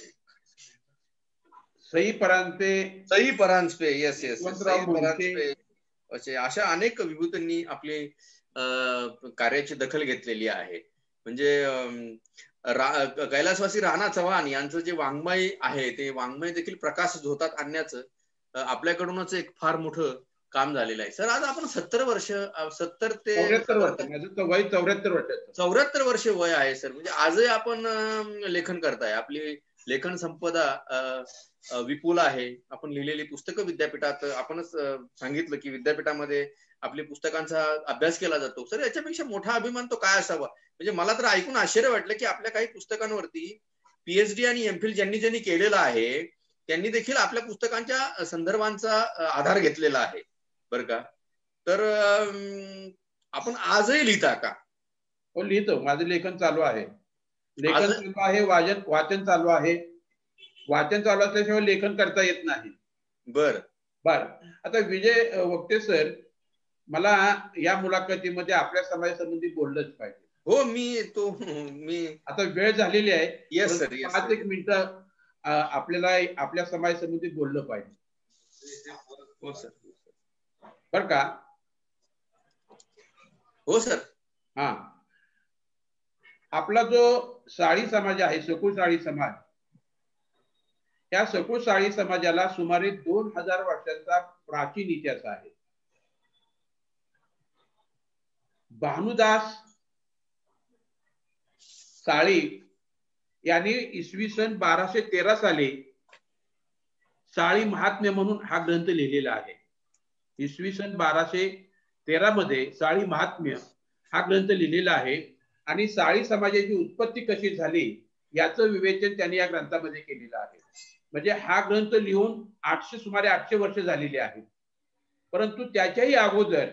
Speaker 2: सई परांजपे
Speaker 1: सई परांजपे येस येस सई परांजपे असे अशा अनेक विभूतींनी आपली कार्याची दखल घेतलेली आहे. म्हणजे कैलासवासी राणा चव्हाण यांचं जे वाङ्मय आहे ते वाङ्मय देखील प्रकाश झोतात आणण्याचं आपल्याकडूनच एक फार मोठं काम झालेलं आहे. सर, आज आपण सत्तर वर्ष सत्तर ते
Speaker 2: चौऱ्याहत्तर वर्ष माझं वय चौऱ्याहत्तर वर्ष
Speaker 1: चौऱ्याहत्तर वर्ष वय आहे सर. म्हणजे आजही आपण लेखन करताय. आपली लेखन संपदा विपुल आहे. आपण लिहिलेली पुस्तकं विद्यापीठात, आपणच सांगितलं की विद्यापीठामध्ये आपल्या पुस्तकांचा अभ्यास केला जातो. सर, याच्यापेक्षा मोठा अभिमान तो काय असावा. म्हणजे मला तर ऐकून आश्चर्य वाटलं की आपल्या काही पुस्तकांवरती पीएचडी आणि एमफिल ज्यांनी ज्यांनी केलेलं आहे त्यांनी देखील आपल्या पुस्तकांच्या संदर्भांचा आधार घेतलेला आहे बरं का. तर आपण आजही लिहिता का?
Speaker 2: हो, लिहितो. माझं लेखन चालू आहे. लेखन चालू आहे, वाचन वाचन चालू आहे. वाचन चालू असल्याशिवाय लेखन करता येत नाही.
Speaker 1: बर
Speaker 2: बर आता विजय वक्ते सर, मला या मुलाखतीमध्ये आपल्या समाजासंबंधी बोललंच पाहिजे.
Speaker 1: हो, मी तो मी
Speaker 2: आता वेळ झालेली आहे.
Speaker 1: येस सर,
Speaker 2: पाच एक मिनिटं आपल्याला आपल्या समाजासंबंधी बोललं पाहिजे.
Speaker 1: हो सर.
Speaker 2: बर का?
Speaker 1: हो सर.
Speaker 2: हा, आपला जो साळी समाज आहे, सकुळ साळी समाज, त्या सकुळ साळी समाजाला सुमारे दोन हजार वर्षांचा प्राचीन इतिहास आहे. भानुदास साळी यांनी इसवी सन बाराशे तेरा साली साळी महात्म्य म्हणून हा ग्रंथ लिहिलेला आहे. इसवी सन बाराशे तेरा मध्ये साळी महात्म्य हा ग्रंथ लिहिलेला आहे. आणि साळी समाजाची उत्पत्ती कशी झाली याचं विवेचन त्यांनी या ग्रंथामध्ये केलेलं आहे. म्हणजे हा ग्रंथ लिहून आठशे सुमारे आठशे वर्ष झालेली आहेत. परंतु त्याच्याही अगोदर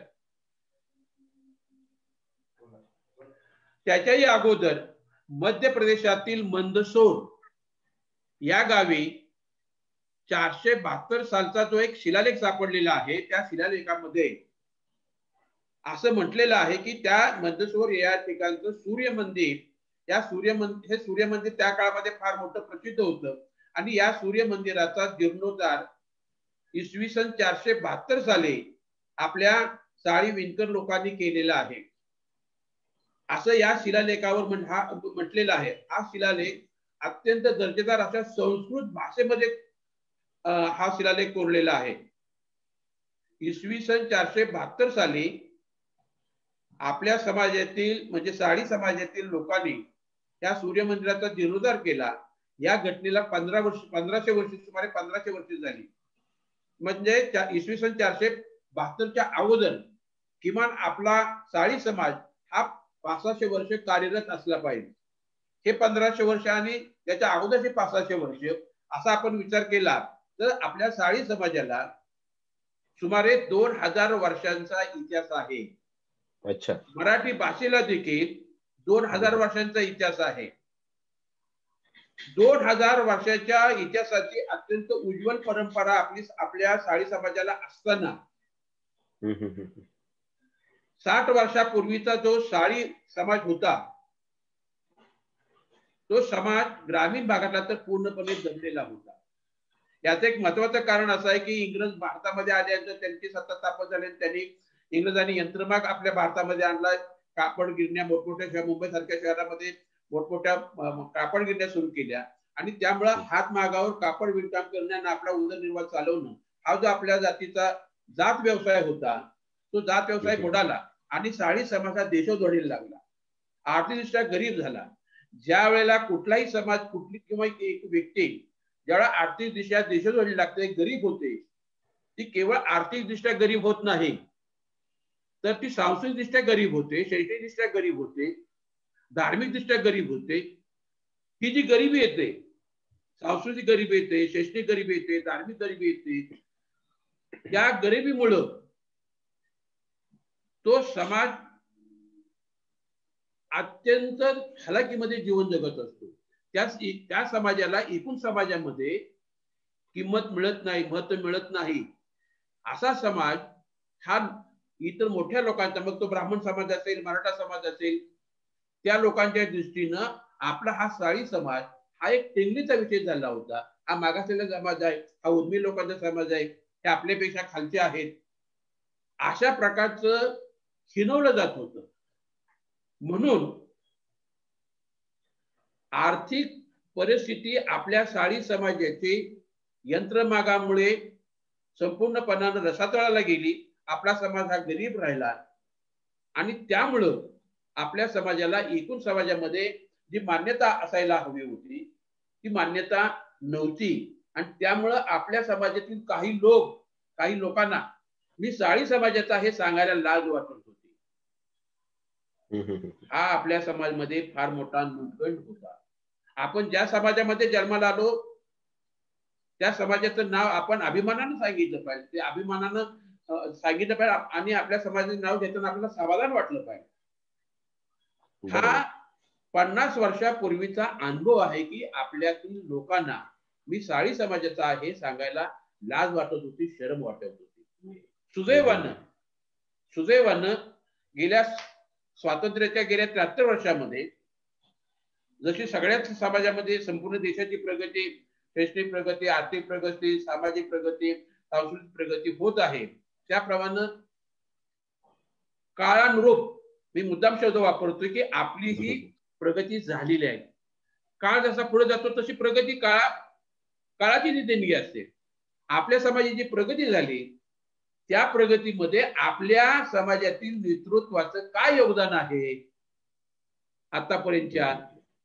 Speaker 2: त्याच्याही अगोदर मध्य प्रदेशातील मंदसौर या गावी चारशे बहात्तर सालचा जो एक शिलालेख सापडलेला आहे, त्या शिलालेखामध्ये असं म्हटलेलं आहे की त्या मंदसौर या ठिकाणचं सूर्य मंदिर, या सूर्य मंदिर हे सूर्य मंदिर त्या काळामध्ये फार मोठं प्रसिद्ध होतं. आणि या सूर्य मंदिराचा जीर्णोद्धार इसवी सन चारशे बहात्तर साली आपल्या साळी विणकर लोकांनी केलेला आहे, असं या शिलालेखावर म्हटलेलं आहे. हा शिलालेख अत्यंत दर्जेदार अशा संस्कृत भाषेमध्ये हा शिलालेख कोरलेला आहे. इसवी सन चारशे बहात्तर साली आपल्या समाजातील म्हणजे साळी समाजातील लोकांनी त्या सूर्य मंदिराचा जीर्णोद्धार केला. या घटनेला पंधरा वर्ष पंधराशे वर्ष सुमारे पंधराशे वर्ष झाली. म्हणजे इसवी सन चारशे बहात्तरच्या अगोदर किमान आपला साळी समाज हा पाचशे वर्ष कार्यरत असला पाहिजे. हे पंधराशे वर्ष आणि त्याच्या अगोदरचे पाचशे वर्ष असा आपण विचार केला तर आपल्या साळी समाजाला सुमारे दोन हजार वर्षांचा इतिहास आहे.
Speaker 3: अच्छा.
Speaker 2: मराठी भाषेला देखील दोन हजार वर्षांचा इतिहास आहे. दोन हजार वर्षाच्या इतिहासाची अत्यंत उज्ज्वल परंपरा आपली आपल्या साळी समाजाला असताना साठ वर्षापूर्वीचा जो साळी समाज होता तो समाज ग्रामीण भागातला तर पूर्णपणे दबलेला होता. याचं एक महत्वाचं कारण असं आहे की इंग्रज भारतामध्ये आल्यानंतर त्यांची सत्ता स्थापन झाली. त्यांनी इंग्रजांनी यंत्रमाग आपल्या भारतामध्ये आणला. कापड गिरण्या मोठमोठ्या शहर मुंबई सारख्या शहरामध्ये मोठमोठ्या कापड गिरण्या सुरू केल्या आणि त्यामुळे हातमागावर कापड विणकाम करण्यानं आपला उदरनिर्वाह चालवणं हा जो आपल्या जातीचा जात व्यवसाय होता तो जात व्यवसाय बुडाला आणि साळी समाज हा देशोधडीला लागला. आर्थिकदृष्ट्या गरीब झाला. ज्या वेळेला कुठलाही समाज कुठली किंवा एक व्यक्ती ज्यावेळेला आर्थिकदृष्ट्या देशोधडीला लागते गरीब होते ती केवळ आर्थिकदृष्ट्या गरीब होत नाही तर ती सांस्कृतिकदृष्ट्या गरीब होते, शैक्षणिकदृष्ट्या गरीब होते, धार्मिकदृष्ट्या गरीब होते. ही जी गरिबी येते सांस्कृतिक गरिबी येते, शैक्षणिक गरिबी येते, धार्मिक गरिबी येते, त्या गरिबीमुळं तो समाज अत्यंत हलाखीमध्ये जीवन जगत असतो. त्याच त्या समाजाला एकूण समाजामध्ये किंमत मिळत नाही, महत्व मिळत नाही. असा समाज हा इतर मोठ्या लोकांचा मग तो ब्राह्मण समाज असेल, मराठा समाज असेल त्या लोकांच्या दृष्टीनं आपला हा साळी समाज हा एक टेंगलीचा विषय झाला होता. हा मागासलेला समाज आहे, हा उर्मी लोकांचा समाज आहे, हे आपल्यापेक्षा खालचे आहेत अशा प्रकारचं हिनवलं जात होतं. म्हणून आर्थिक परिस्थिती आपल्या साळी समाजाची यंत्रमागामुळे संपूर्णपणाने रसातळाला गेली. आपला समाज हा गरीब राहिला आणि त्यामुळं आपल्या समाजाला एकूण समाजामध्ये जी मान्यता असायला हवी होती ती मान्यता नव्हती. आणि त्यामुळं आपल्या समाजातील काही लोक काही लोकांना मी साळी समाजाचा हे सांगायला लाज वाटत होती. हा आपल्या समाजामध्ये फार मोठा नुटगंड होता. आपण ज्या समाजामध्ये जन्माला आलो त्या समाजाचं नाव आपण अभिमानानं सांगितलं पाहिजे. ते अभिमानानं सांगितलं पाहिजे आणि आपल्या समाजाचं नाव घेताना आपल्याला समाधान वाटलं पाहिजे. हा पन्नास वर्षापूर्वीचा अनुभव आहे की आपल्यातील लोकांना मी साळी समाजाचा आहे सांगायला लाज वाटत होती, शरम वाटत होती. सुदैवानं सुदैवानं गेल्या स्वातंत्र्याच्या गेल्या त्र्याहत्तर वर्षामध्ये जशी सगळ्याच समाजामध्ये संपूर्ण देशाची प्रगती, शैक्षणिक प्रगती, आर्थिक प्रगती, सामाजिक प्रगती, सांस्कृतिक प्रगती होत आहे, त्याप्रमाणे काळानुरूप मी मुद्दाम शब्द वापरतोय की आपली ही प्रगती झालेली आहे. काळ जसा पुढे जातो तशी प्रगती काळा काळाची देणगी असते. आपल्या समाजाची प्रगती झाली त्या प्रगतीमध्ये आपल्या समाजातील नेतृत्वाचं काय योगदान आहे आतापर्यंतच्या,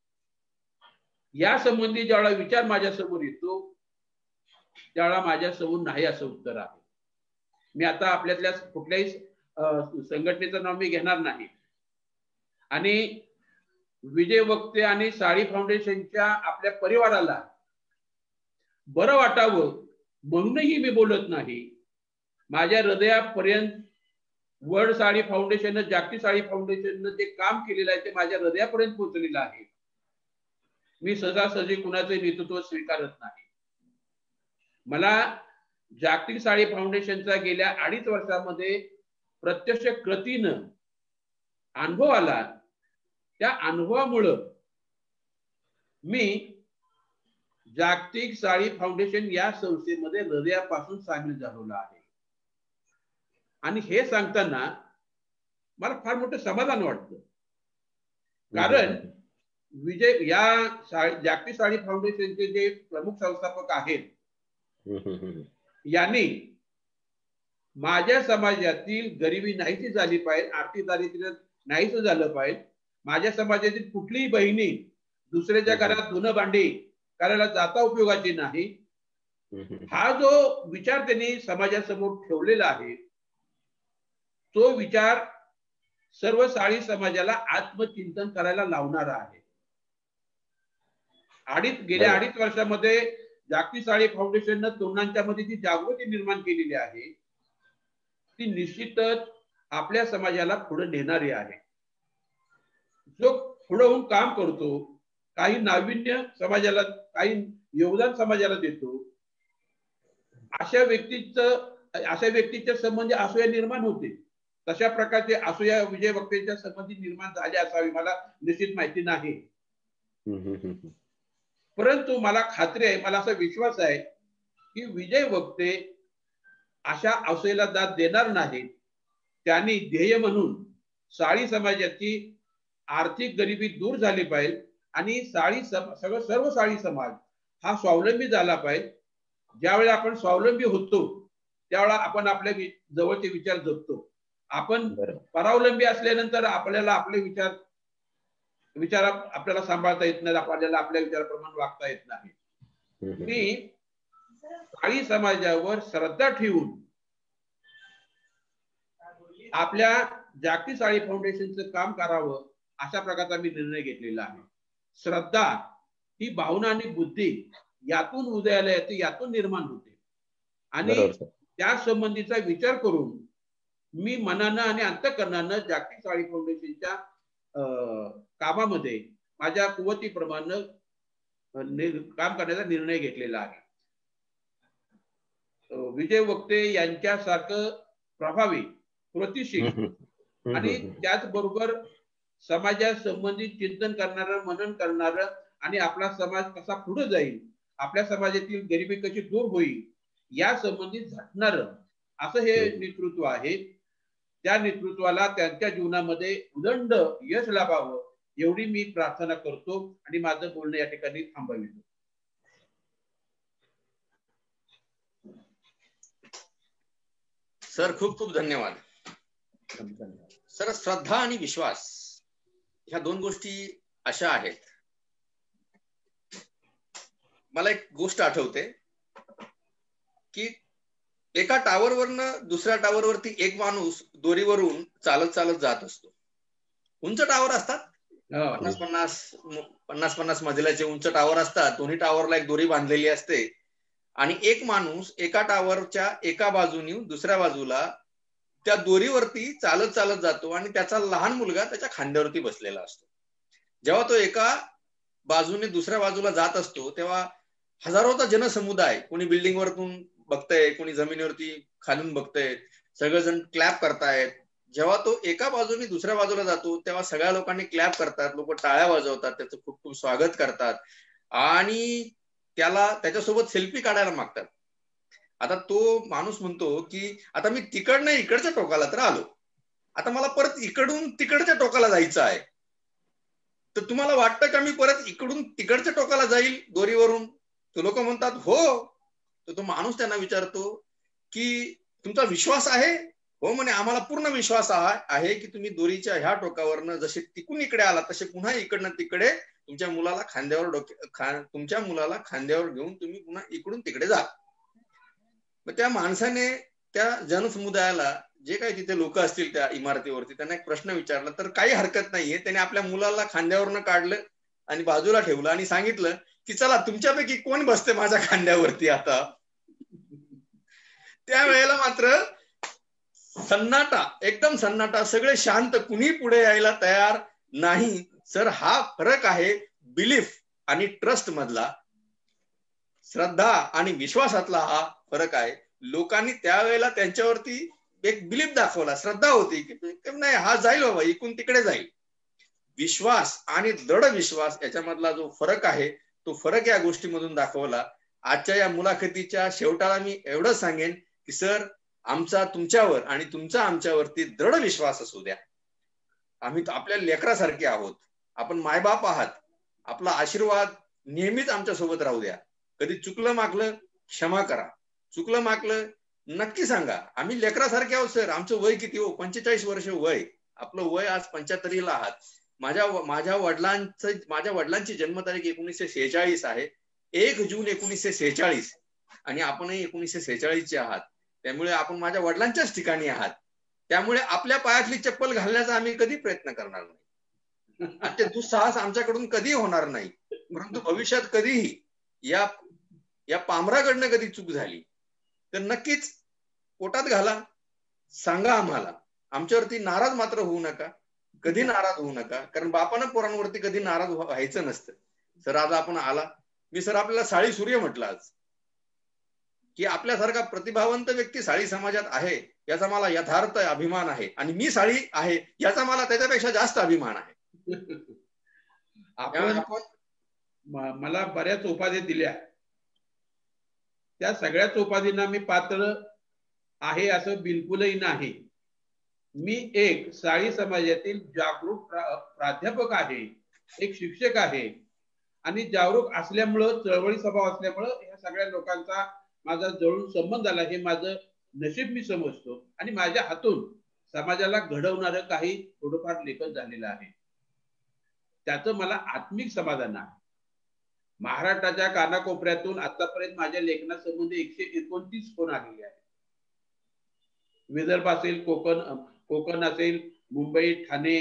Speaker 2: या संबंधी ज्यावेळा विचार माझ्या समोर येतो त्यावेळा माझ्या समोर नाही असं उत्तर आहे. मी आता आपल्यातल्या कुठल्याही संघटनेचं नाव मी घेणार नाही आणि विजय वक्ते आणि साळी फाउंडेशनच्या आपल्या परिवाराला बरं वाटावं म्हणूनही मी बोलत नाही. माझ्या हृदयापर्यंत वर्ल्ड साळी फाउंडेशन, जागतिक साळी फाउंडेशननं जे काम केलेलं आहे ते माझ्या हृदयापर्यंत पोहोचलेलं आहे. मी सहजासहजी कुणाचे नेतृत्व स्वीकारत नाही. मला जागतिक साळी फाउंडेशनचा गेल्या अडीच वर्षामध्ये प्रत्यक्ष कृतीनं अनुभव आला. त्या अनुभवामुळं मी जागतिक साळी फाउंडेशन या संस्थेमध्ये हृदयापासून सामील झालेलो आहे. आणि हे सांगताना मला फार मोठं समाधान वाटतं, कारण विजय या जागतिक साळी फाउंडेशनचे जे प्रमुख संस्थापक आहेत यांनी माझ्या समाजातील गरिबी नाहीशी झाली पाहिजे, आर्थिक दारिद्र्य नाहीच झालं पाहिजे, माझ्या समाजातील कुठलीही बहिणी दुसऱ्याच्या घरात धुणं भांडी करायला जाता उपयोगाची नाही, हा जो विचार त्यांनी समाजासमोर ठेवलेला आहे तो विचार सर्व साळी समाजाला आत्मचिंतन करायला लावणारा आहे. अडीच गेल्या अडीच वर्षामध्ये जागतिक साळी फाउंडेशननं तरुणांच्या मध्ये जी जागृती निर्माण केलेली आहे ती निश्चितच आपल्या समाजाला पुढे नेणारी आहे. जो पुढे होऊन काम करतो, काही नाविन्य समाजाला, काही योगदान समाजाला देतो, अशा व्यक्तीचं अशा व्यक्तीच्या संबंधी असूया निर्माण होते. तशा प्रकारचे असूया विजय वक्तेच्या संबंधी निर्माण झाले असावी मला निश्चित माहिती नाही, परंतु मला खात्री आहे, मला असा विश्वास आहे की विजय वक्ते अशा असूयाला दाद देणार नाही. त्यांनी ध्येय म्हणून साळी समाजाची आर्थिक गरिबी दूर झाली पाहिजे आणि साळी सगळं सर्व साळी समाज हा स्वावलंबी झाला पाहिजे. ज्यावेळी आपण स्वावलंबी होतो त्यावेळेला आपण आपल्या जवळचे विचार जपतो. आपण परावलंबी असल्यानंतर आपल्याला आपले विचार विचार आपल्याला सांभाळता येत नाही, आपल्याला आपल्या विचाराप्रमाणे वागता येत नाही. मी साळी समाजावर श्रद्धा ठेवून आपल्या जागतिक साळी फाउंडेशनचं काम करावं अशा प्रकारचा मी निर्णय घेतलेला आहे. श्रद्धा ही भावना आणि बुद्धी यातून उदयाला येते, यातून निर्माण होते आणि त्या संबंधीचा विचार करून मी मनानं आणि अंतःकरणानं जागतिक साळी फाउंडेशनच्या कामामध्ये माझ्या कुवतीप्रमाणे काम करण्याचा निर्णय घेतलेला आहे. विजय वक्ते यांच्यासारखं प्रभावी, कृतिशील आणि त्याचबरोबर समाजासंबंधित चिंतन करणारं, मनन करणारं आणि आपला समाज कसा पुढे जाईल, आपल्या समाजातील गरिबी कशी दूर होईल या संबंधित झटणारं असं हे नेतृत्व आहे. त्या नेतृत्वाला त्यांच्या जीवनामध्ये उदंड यश लाभावं एवढी मी प्रार्थना करतो आणि माझं बोलणं या ठिकाणी थांबवितो.
Speaker 1: सर खूप खूप धन्यवाद. सर, श्रद्धा आणि विश्वास ह्या दोन गोष्टी अशा आहेत, मला एक गोष्ट आठवते की एका टावरवरनं दुसऱ्या टावरवरती एक माणूस दोरीवरून चालत चालत जात असतो. उंच टावर असतात, पन्नास पन्नास पन्नास पन्नास मजल्याचे उंच टावर असतात. दोन्ही टावरला एक दोरी बांधलेली असते आणि एक माणूस एका टावरच्या एका बाजूने दुसऱ्या बाजूला त्या दोरीवरती चालत चालत जातो आणि त्याचा लहान मुलगा त्याच्या खांद्यावरती बसलेला असतो. जेव्हा तो एका बाजूने दुसऱ्या बाजूला जात असतो तेव्हा हजारोचा जनसमुदाय, कोणी बिल्डिंग वरतून बघतंय, कोणी जमिनीवरती खालून बघतंय, सगळेजण क्लॅप करतायत, जेव्हा तो एका बाजूने दुसऱ्या बाजूला जातो तेव्हा सगळ्या लोकांनी क्लॅप करतात, लोक टाळ्या वाजवतात, त्याचं खूप खूप स्वागत करतात आणि त्याला त्याच्यासोबत सेल्फी काढायला मागतात. आता तो माणूस म्हणतो की आता मी तिकडनं इकडच्या टोकाला तर आलो, आता मला परत इकडून तिकडच्या टोकाला जायचं आहे, तर तुम्हाला वाटतं का मी परत इकडून तिकडच्या टोकाला जाईल दोरीवरून? तो लोक म्हणतात हो. तर तो माणूस त्यांना विचारतो की तुमचा विश्वास आहे? हो म्हणे, आम्हाला पूर्ण विश्वास आहे की तुम्ही दोरीच्या ह्या टोकावरनं जसे तिकून इकडे आला तसे पुन्हा इकडनं तिकडे तुमच्या मुलाला खांद्यावर डोके खा तुमच्या मुलाला खांद्यावर घेऊन तुम्ही पुन्हा इकडून तिकडे जा. मग त्या माणसाने त्या जनसमुदायाला, जे काही तिथे लोक असतील त्या इमारतीवरती, त्यांना एक प्रश्न विचारला तर काही हरकत नाहीये. त्याने आपल्या मुलाला खांद्यावरनं काढलं आणि बाजूला ठेवलं आणि सांगितलं की चला तुमच्यापैकी कोण बसते माझ्या खांद्यावरती आता. त्यावेळेला मात्र सन्नाटा, एकदम सन्नाटा, सगळे शांत, कुणी पुढे यायला तयार नाही. सर हा फरक आहे बिलीफ आणि ट्रस्ट मधला, श्रद्धा आणि विश्वासातला हा फरक आहे. लोकांनी त्यावेळेला त्यांच्यावरती एक बिलीफ दाखवला, श्रद्धा होती की नाही हा जाईल बाबा, इकडून तिकडे जाईल. विश्वास आणि दृढ विश्वास याच्यामधला जो फरक आहे तो फरक या गोष्टीमधून दाखवला. आजच्या या मुलाखतीच्या शेवटाला मी एवढंच सांगेन की सर, आमचा तुमच्यावर आणि तुमचा आमच्यावरती दृढ विश्वास असू द्या. आम्ही आपल्या लेकरासारखे आहोत, आपण मायबाप आहात, आपला आशीर्वाद नेहमीच आमच्या सोबत राहू द्या. कधी चुकलं मागलं क्षमा करा, चुकलं मागलं नक्की सांगा. आम्ही लेकरासारखे आहोत सर. आमचं वय किती हो? पंचेचाळीस वर्ष वय. आपलं वय आज पंच्याहत्तरीला आहात. माझ्या माझ्या वडिलांचं माझ्या वडिलांची जन्मतारीख एकोणीसशे सेहेचाळीस आहे, एक जून एकोणीसशे सेहेचाळीस, आणि आपणही एकोणीसशे सेहेचाळीसचे आहात. त्यामुळे आपण माझ्या वडिलांच्याच ठिकाणी आहात. त्यामुळे आपल्या पायातली चप्पल घालण्याचा आम्ही कधी प्रयत्न करणार नाही. ते दुस्साहस आमच्याकडून कधी होणार नाही. परंतु भविष्यात कधीही या या पामराकडनं कधी चूक झाली तर नक्कीच पोटात घाला, सांगा आम्हाला. आमच्यावरती नाराज मात्र होऊ नका, कधी नाराज होऊ नका, कारण बापानं पोरांवरती कधी नाराज व्हायचं नसतं. सर आज आपण आला, मी सर आपल्याला साळी सूर्य म्हटलं आज, की आपल्यासारखा प्रतिभावंत व्यक्ती साळी समाजात आहे याचा मला यथार्थ अभिमान आहे, आणि मी साळी आहे याचा मला त्याच्यापेक्षा जास्त अभिमान आहे.
Speaker 2: आपण मला बऱ्याच उपाधी दिल्या, त्या सगळ्याच उपाधींना मी पात्र आहे असं बिलकुलही नाही. मी एक साळी समाजातील जागरूक प्राध्यापक आहे, एक शिक्षक आहे, आणि जागरूक असल्यामुळं, चळवळी स्वभाव असल्यामुळं या सगळ्या लोकांचा माझा जवळून संबंध आला. हे माझं नशीब मी समजतो, आणि माझ्या हातून समाजाला घडवणारं काही थोडंफार लेखन झालेलं आहे, त्याचं मला आत्मिक समाधान आहे. महाराष्ट्राच्या कानाकोपऱ्यातून आतापर्यंत माझ्या लेखनासंबंधी एकशे एकोणतीस फोन आलेले आहेत. विदर्भ असेल, कोकण कोकण असेल, मुंबई, ठाणे,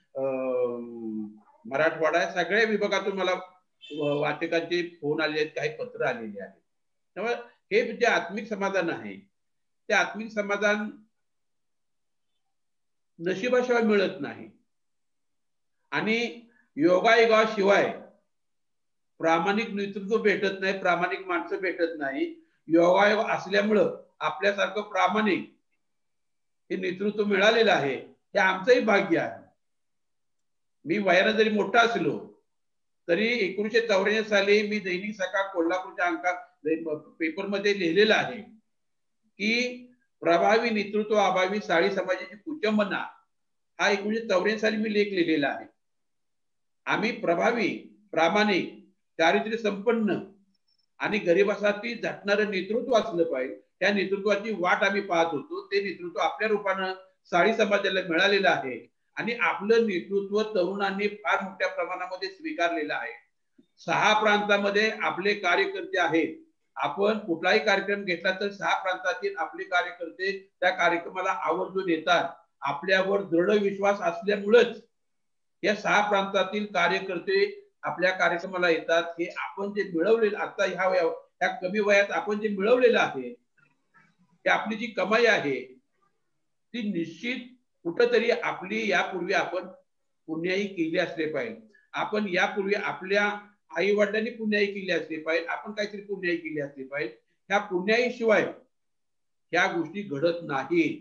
Speaker 2: मराठवाडा, सगळ्या विभागातून मला वाचकांचे फोन आले आहेत, काही पत्र आलेले आहेत. त्यामुळे हे जे आत्मिक समाधान आहे, ते आत्मिक समाधान नशिबाशिवाय मिळत नाही, आणि योगायोगाशिवाय प्रामाणिक नेतृत्व भेटत नाही, प्रामाणिक माणसं भेटत नाही. योगायोग असल्यामुळं आपल्यासारखं प्रामाणिक हे नेतृत्व मिळालेलं आहे, हे आमचंही भाग्य आहे. मी वयाने जरी मोठा असलो तरी एकोणीसशे चौऱ्याण्णव साली मी दैनिक सकाळ कोल्हापूरच्या अंकात पेपरमध्ये लिहिलेलं आहे की प्रभावी नेतृत्व अभावी साळी समाजाची कुचंबना, हा एकोणीसशे चौऱ्याण्णव साली मी लेख लिहिलेला आहे. आम्ही प्रभावी, प्रामाणिक, चारित्र्य संपन्न आणि गरिबासाठी झटणारं नेतृत्व असलं पाहिजे. त्या नेतृत्वाची वाट आम्ही पाहत होतो. ते नेतृत्व आपल्या रूपानं साळी समाजाला मिळालेलं आहे, आणि आपलं नेतृत्व तरुणांनी फार मोठ्या प्रमाणामध्ये स्वीकारलेलं आहे. सहा प्रांतामध्ये आपले कार्यकर्ते आहेत. आपण कुठलाही कार्यक्रम घेतला तर सहा प्रांतातील आपले कार्यकर्ते त्या कार्यक्रमाला आवर्जून येतात. आपल्यावर दृढ विश्वास असल्यामुळेच या सहा प्रांतातील कार्यकर्ते आपल्या कार्यक्रमाला येतात. हे आपण जे मिळवलेलं आता ह्या ह्या कमी वयात आपण जे मिळवलेलं आहे, ते आपली जी कमाई आहे ती निश्चित कुठंतरी आपली यापूर्वी आपण पुण्याई केली असले पाहिजे. आपण यापूर्वी आपल्या आई वडिलांनी पुण्याई केली असली पाहिजे, आपण काहीतरी पुण्याई केली असली पाहिजे. ह्या पुण्याई शिवाय ह्या गोष्टी घडत नाही.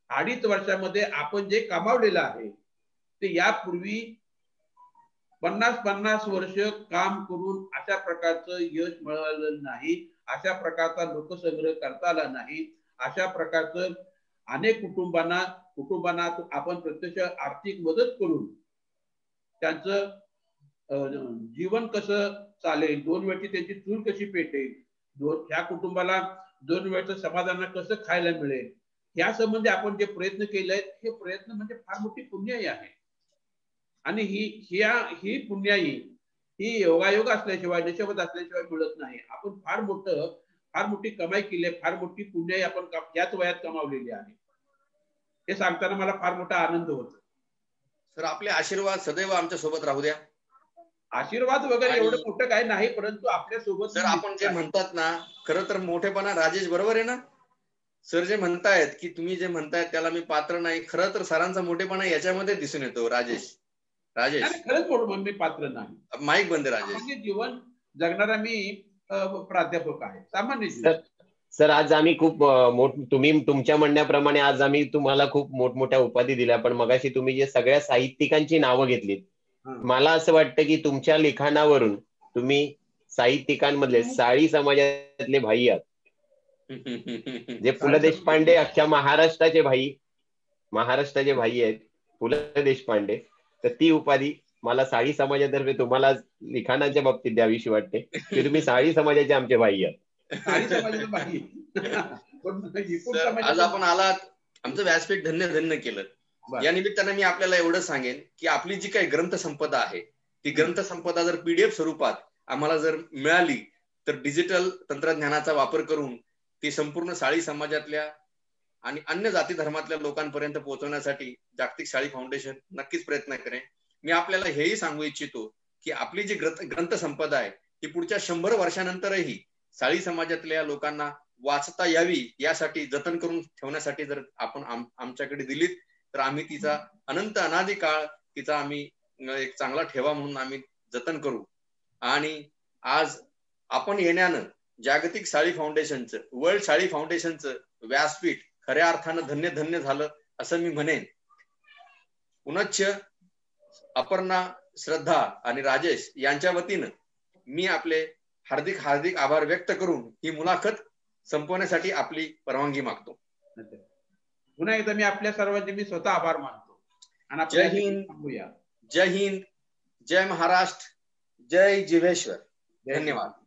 Speaker 2: अडीच वर्षामध्ये आपण जे कमावलेलं आहे ते यापूर्वी पन्नास पन्नास वर्ष काम करून अशा प्रकारचं यश मिळालं नाही, अशा प्रकारचा लोकसंग्रह करता आला नाही, अशा प्रकारचं अनेक कुटुंबांना कुटुंबांना आपण प्रत्यक्ष आर्थिक मदत करून त्यांचं जीवन कसं चालेल, दोन वेळची त्यांची चूल कशी पेटेल, दोन ह्या कुटुंबाला दोन वेळचं समाधान कसं खायला मिळेल, या संबंधी आपण जे प्रयत्न केले आहेत हे प्रयत्न म्हणजे फार मोठी पुण्याई आहे. आणि ही ह्या ही पुण्याई ही योगायोग असल्याशिवाय नशिबात असल्याशिवाय मिळत नाही. आपण फार मोठं फार मोठी कमाई केली आहे, फार मोठी पुण्याई आपण याच वयात कमावलेली आहे. हे सांगताना मला फार मोठा आनंद होतो.
Speaker 1: सर आपले आशीर्वाद सदैव आमच्या सोबत राहू द्या.
Speaker 2: आशीर्वाद वगैरे एवढं मोठं काही नाही, परंतु आपल्या सोबत
Speaker 1: सर आपण जे म्हणतात ना खरं तर मोठेपणा राजेश बरोबर आहे ना सर, जे म्हणतायत की तुम्ही जे म्हणतायत त्याला मी पात्र नाही, खरं तर सरांचा मोठेपणा याच्यामध्ये दिसून येतो. राजेश राजेश
Speaker 2: खरंच मोठं मी पात्र नाही.
Speaker 1: माईक बंद. राजेश
Speaker 2: जीवन जगणारा मी प्राध्यापक आहे, सामान्य
Speaker 3: सर. सर आज आम्ही खूप मोठ तुम्ही तुमच्या म्हणण्याप्रमाणे आज आम्ही तुम्हाला खूप मोठमोठ्या उपाधी दिल्या, पण मगाशी तुम्ही जे सगळ्या साहित्यिकांची नावं घेतलीत, मला असं वाटतं की तुमच्या लिखाणावरून तुम्ही साहित्यिकांमधले साळी समाजातले भाई आहात. जे पु ल देशपांडे अख्ख्या महाराष्ट्राचे भाई महाराष्ट्राचे भाई आहेत पु ल देशपांडे, तर ती उपाधी मला साळी समाजातर्फे तुम्हाला लिखाणाच्या बाबतीत द्यावीशी वाटते की तुम्ही साळी समाजाचे आमचे भाई आहात.
Speaker 1: आज आपण आलात, आमचं व्यासपीठ धन्य धन्य केलं. या निमित्तानं मी आपल्याला एवढं सांगेन की आपली जी काही ग्रंथ संपदा आहे ती ग्रंथ संपदा जर पीडीएफ स्वरूपात आम्हाला जर मिळाली तर डिजिटल तंत्रज्ञानाचा वापर करून ती संपूर्ण साळी समाजातल्या आणि अन्य जाती धर्मातल्या लोकांपर्यंत पोहोचवण्यासाठी जागतिक साळी फाउंडेशन नक्कीच प्रयत्न करेन. मी आपल्याला हेही सांगू इच्छितो की आपली जी ग्रंथ ग्रंथ संपदा आहे ती पुढच्या शंभर वर्षानंतरही साळी समाजातल्या लोकांना वाचता यावी यासाठी जतन करून ठेवण्यासाठी जर आपण आम, आमच्याकडे दिलीत तर आम्ही तिचा अनंत अनादी काळ तिचा आम्ही एक चांगला ठेवा म्हणून आम्ही जतन करू. आणि आज आपण येण्यानं जागतिक साळी फाउंडेशनचं वर्ल्ड साळी फाउंडेशनचं व्यासपीठ खऱ्या अर्थानं धन्य धन्य झालं असं मी म्हणेन. पुनश्च अपर्णा, श्रद्धा आणि राजेश यांच्या वतीनं मी आपले हार्दिक हार्दिक आभार व्यक्त करून ही मुलाखत संपवण्यासाठी आपली परवानगी मागतो.
Speaker 2: पुन्हा एकदा मी आपल्या सर्वांचे मी स्वतः आभार मानतो.
Speaker 1: जय हिंद, जय हिंद, जय महाराष्ट्र, जय जिवेश्वर. धन्यवाद.